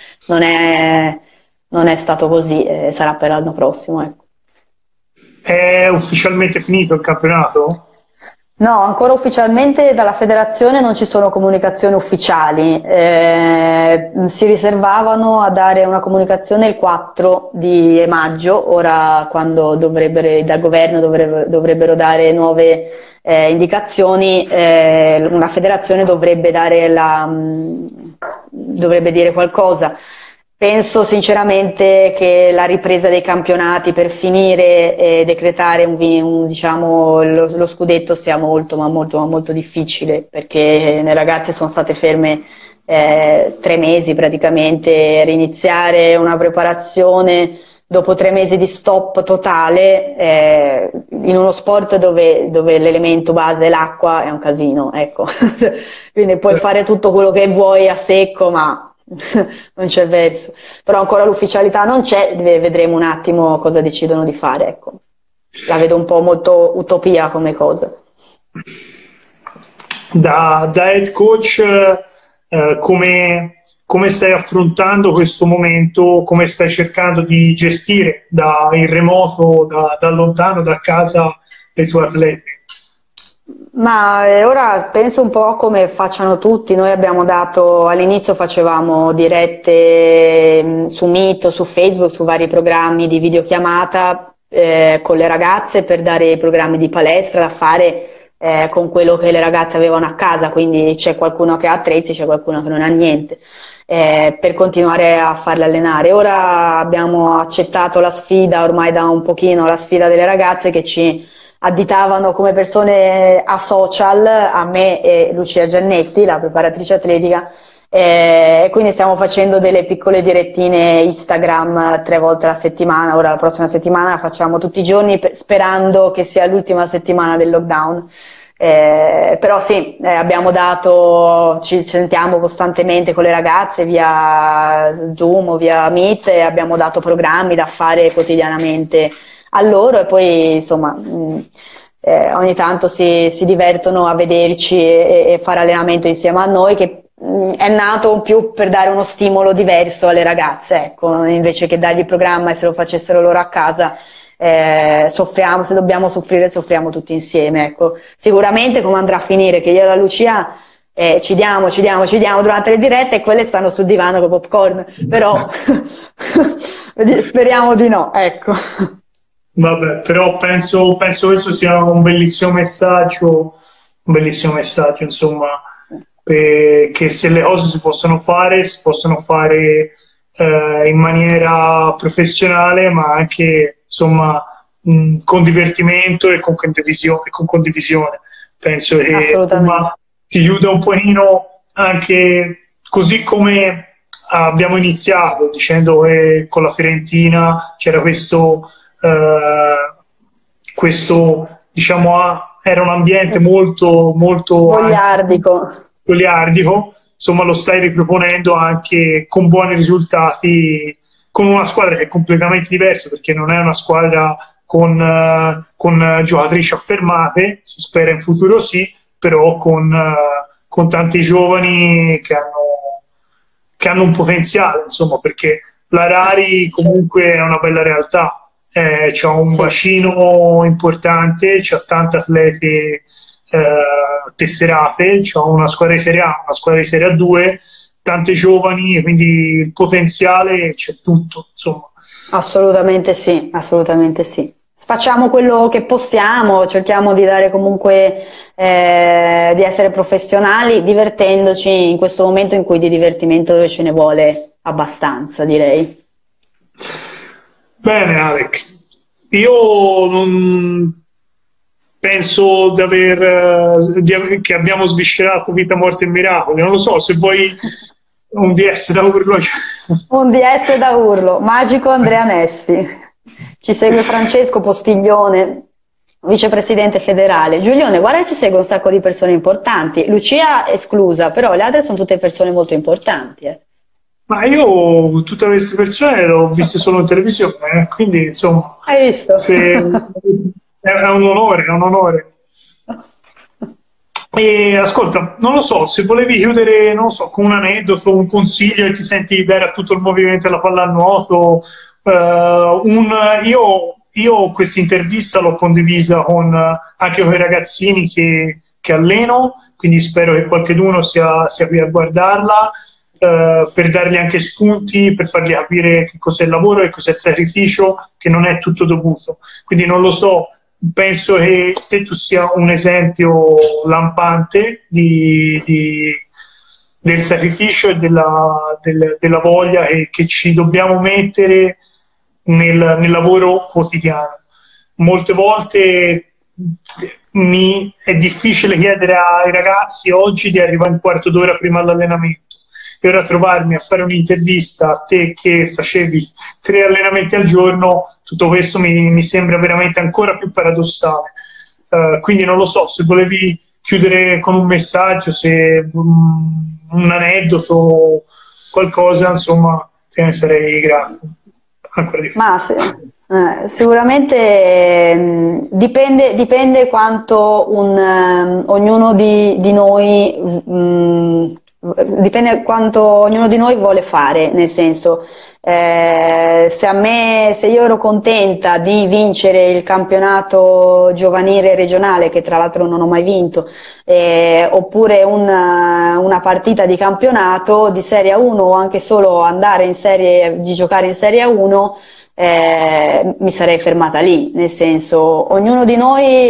stato così, sarà per l'anno prossimo, ecco. È ufficialmente finito il campionato? No, ancora ufficialmente dalla federazione non ci sono comunicazioni ufficiali. Si riservavano a dare una comunicazione il 4 di maggio, ora quando dal governo dovrebbero dare nuove indicazioni, la federazione dovrebbe dire qualcosa. Penso sinceramente che la ripresa dei campionati per finire e decretare diciamo, lo scudetto sia molto difficile, perché le ragazze sono state ferme 3 mesi praticamente. Riniziare una preparazione dopo 3 mesi di stop totale in uno sport dove l'elemento base è l'acqua è un casino, ecco. Quindi puoi fare tutto quello che vuoi a secco, ma non c'è verso. Però ancora l'ufficialità non c'è, vedremo un attimo cosa decidono di fare, ecco. La vedo un po' molto utopia come cosa. Da head coach, come stai affrontando questo momento, come stai cercando di gestire in remoto, da lontano, da casa, i tuoi atleti? Ma ora penso un po' come facciano tutti. Noi abbiamo dato, all'inizio facevamo dirette su Meet, su Facebook, su vari programmi di videochiamata con le ragazze, per dare i programmi di palestra da fare con quello che le ragazze avevano a casa, quindi c'è qualcuno che ha attrezzi, c'è qualcuno che non ha niente, per continuare a farle allenare. Ora abbiamo accettato la sfida, ormai da un pochino, la sfida delle ragazze che ci additavano come persone a social, a me e Lucia Giannetti, la preparatrice atletica, e quindi stiamo facendo delle piccole direttine Instagram 3 volte alla settimana. Ora la prossima settimana la facciamo tutti i giorni, sperando che sia l'ultima settimana del lockdown. Però sì, ci sentiamo costantemente con le ragazze via Zoom o via Meet, e abbiamo dato programmi da fare quotidianamente a loro, e poi insomma ogni tanto si divertono a vederci e fare allenamento insieme a noi, che è nato più per dare uno stimolo diverso alle ragazze, ecco, invece che dargli il programma e se lo facessero loro a casa. Soffriamo, se dobbiamo soffrire soffriamo tutti insieme, ecco. Sicuramente come andrà a finire che io e la Lucia ci diamo durante le dirette, e quelle stanno sul divano con popcorn, però speriamo di no, ecco. Vabbè, però penso questo sia un bellissimo messaggio, insomma, che se le cose si possono fare in maniera professionale, ma anche insomma con divertimento e con condivisione. Penso che insomma, ti aiuta un pochino anche, così come abbiamo iniziato dicendo che con la Fiorentina c'era questo diciamo era un ambiente molto goliardico, insomma lo stai riproponendo anche con buoni risultati, con una squadra che è completamente diversa, perché non è una squadra con giocatrici affermate, si spera in futuro sì, però con tanti giovani che hanno un potenziale, insomma, perché la Rari comunque è una bella realtà, c'ha un bacino importante, c'ha tante atlete tesserate, c'ha una squadra di Serie A, una squadra di Serie A2, tante giovani, quindi il potenziale c'è tutto, insomma. Assolutamente sì, assolutamente sì. Facciamo quello che possiamo, cerchiamo di dare comunque, di essere professionali, divertendoci in questo momento in cui di divertimento ce ne vuole abbastanza, direi. Bene, Alec, io non penso che abbiamo sviscerato vita, morte e miracoli. Non lo so, se vuoi un DS da urlo. Un DS da urlo, magico Andrea Nesti. Ci segue Francesco Postiglione, vicepresidente federale. Giulione, guarda che ci segue un sacco di persone importanti. Lucia esclusa, però le altre sono tutte persone molto importanti. Ma io tutte queste persone le ho viste solo in televisione, quindi insomma... Hai visto? È un onore. E ascolta, non lo so, se volevi chiudere, non lo so, con un aneddoto, un consiglio che ti senti di dare a tutto il movimento della pallanuoto, io questa intervista l'ho condivisa anche con i ragazzini che alleno, quindi spero che qualcuno sia qui a guardarla, per dargli anche spunti, per fargli capire che cos'è il lavoro, che cos'è il sacrificio, che non è tutto dovuto. Quindi non lo so, penso che tu sia un esempio lampante del sacrificio e della voglia che ci dobbiamo mettere nel lavoro quotidiano. Molte volte è difficile chiedere ai ragazzi oggi di arrivare un quarto d'ora prima all'allenamento, e ora trovarmi a fare un'intervista a te che facevi 3 allenamenti al giorno, tutto questo mi sembra veramente ancora più paradossale. Quindi non lo so, se volevi chiudere con un messaggio, se un aneddoto, qualcosa, insomma, te ne sarei grato. Ancora di più. Ma sicuramente dipende quanto ognuno di noi dipende quanto ognuno di noi vuole fare, nel senso, se io ero contenta di vincere il campionato giovanile regionale, che tra l'altro non ho mai vinto, oppure una partita di campionato di Serie A1, o anche solo andare di giocare in Serie A1, mi sarei fermata lì, nel senso, ognuno di noi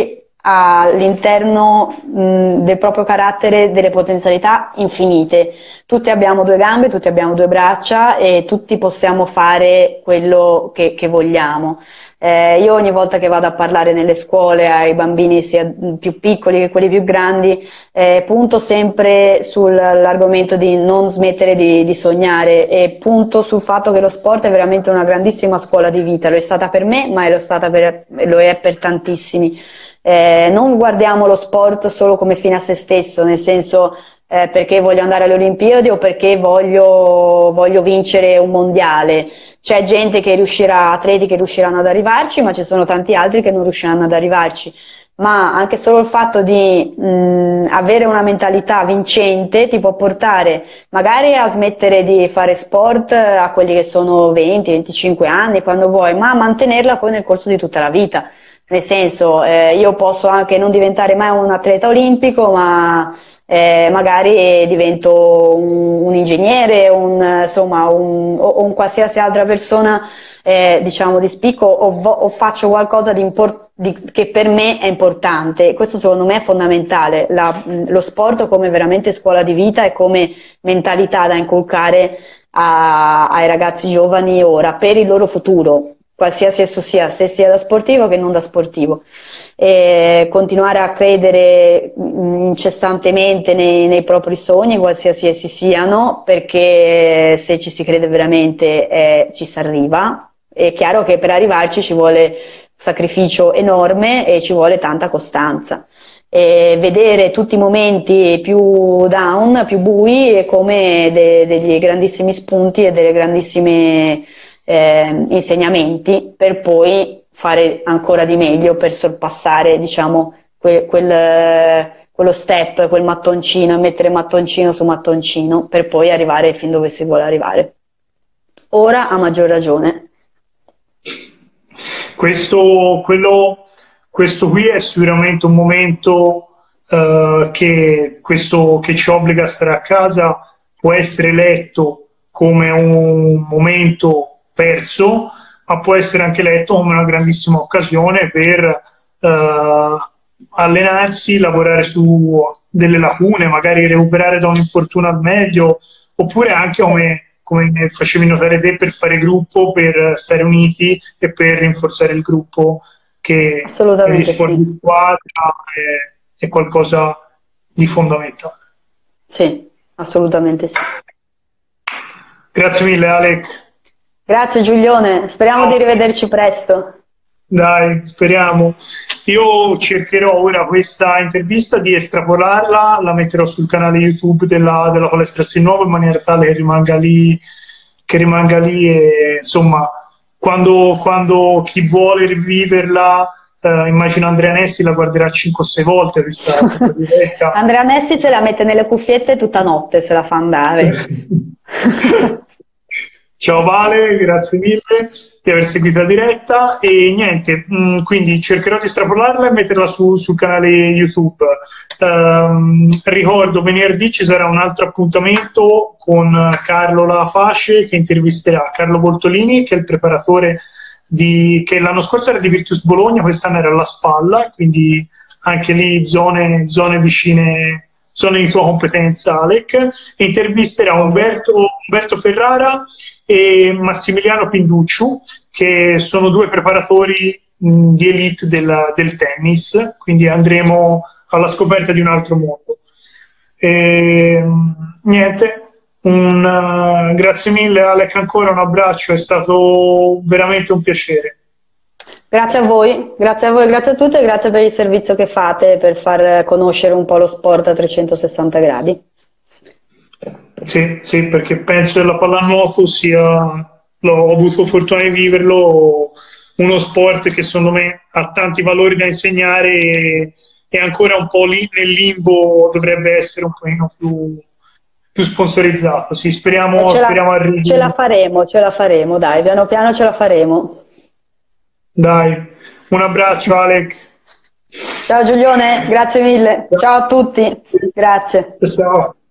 all'interno del proprio carattere delle potenzialità infinite. Tutti abbiamo due gambe, tutti abbiamo due braccia e tutti possiamo fare quello che vogliamo. Io ogni volta che vado a parlare nelle scuole ai bambini sia più piccoli che quelli più grandi, punto sempre sull'argomento di non smettere di sognare e punto sul fatto che lo sport è veramente una grandissima scuola di vita, lo è stata per me, ma lo è per tantissimi. Non guardiamo lo sport solo come fine a se stesso, nel senso perché voglio andare alle Olimpiadi o perché voglio vincere un mondiale. C'è gente che riuscirà, atleti che riusciranno ad arrivarci, ma ci sono tanti altri che non riusciranno ad arrivarci. Ma anche solo il fatto di avere una mentalità vincente ti può portare magari a smettere di fare sport a quelli che sono 20-25 anni, quando vuoi, ma a mantenerla poi nel corso di tutta la vita. Nel senso, io posso anche non diventare mai un atleta olimpico, ma magari divento un ingegnere, insomma, o un qualsiasi altra persona diciamo di spicco o faccio qualcosa che per me è importante. Questo secondo me è fondamentale, lo sport come veramente scuola di vita e come mentalità da inculcare ai ragazzi giovani ora per il loro futuro, qualsiasi esso sia, se sia da sportivo che non da sportivo. E continuare a credere incessantemente nei propri sogni, qualsiasi essi siano, perché se ci si crede veramente ci si arriva. È chiaro che per arrivarci ci vuole sacrificio enorme e ci vuole tanta costanza. E vedere tutti i momenti più down, più bui, come degli grandissimi spunti e delle grandissime insegnamenti per poi fare ancora di meglio per sorpassare, diciamo, quello step, quel mattoncino, mettere mattoncino su mattoncino per poi arrivare fin dove si vuole arrivare. Ora a maggior ragione. Questo qui è sicuramente un momento che ci obbliga a stare a casa può essere letto come un momento perso, ma può essere anche letto come una grandissima occasione per allenarsi, lavorare su delle lacune, magari recuperare da un infortunio al meglio, oppure anche come facevi notare te, per fare gruppo, per stare uniti e per rinforzare il gruppo, che negli sport di squadra è qualcosa di fondamentale. Sì, assolutamente sì. Grazie mille, Alec. Grazie Giulione, speriamo di rivederci presto. Dai, speriamo. Io cercherò ora questa intervista di estrapolarla, la metterò sul canale YouTube della Palestra Nuovo in maniera tale che rimanga lì e insomma, quando chi vuole riviverla, immagino Andrea Nessi la guarderà 5 o 6 volte questa diretta. Andrea Nessi se la mette nelle cuffiette tutta notte, se la fa andare. Ciao Vale, grazie mille di aver seguito la diretta e niente, quindi cercherò di estrapolarla e metterla sul canale YouTube. Ricordo, venerdì ci sarà un altro appuntamento con Carlo Laface che intervisterà Carlo Voltolini, che è il preparatore che l'anno scorso era di Virtus Bologna, quest'anno era alla Spalla, quindi anche lì zone vicine, zone di tua competenza, Alec. Intervisterà Umberto Ferrara e Massimiliano Pinducciu, che sono due preparatori di elite del tennis, quindi andremo alla scoperta di un altro mondo. Niente, grazie mille Alec, ancora un abbraccio, è stato veramente un piacere. Grazie a voi, grazie a tutti e grazie per il servizio che fate per far conoscere un po' lo sport a 360 gradi. Sì, perché penso che la pallanuoto ho avuto fortuna di viverlo, uno sport che secondo me ha tanti valori da insegnare e ancora un po' lì nel limbo, dovrebbe essere un pochino più sponsorizzato. Sì, speriamo arrivi. Ce la faremo, dai, piano piano ce la faremo. Dai, un abbraccio Alec. Ciao Giulione, grazie mille. Ciao a tutti, grazie. Ciao.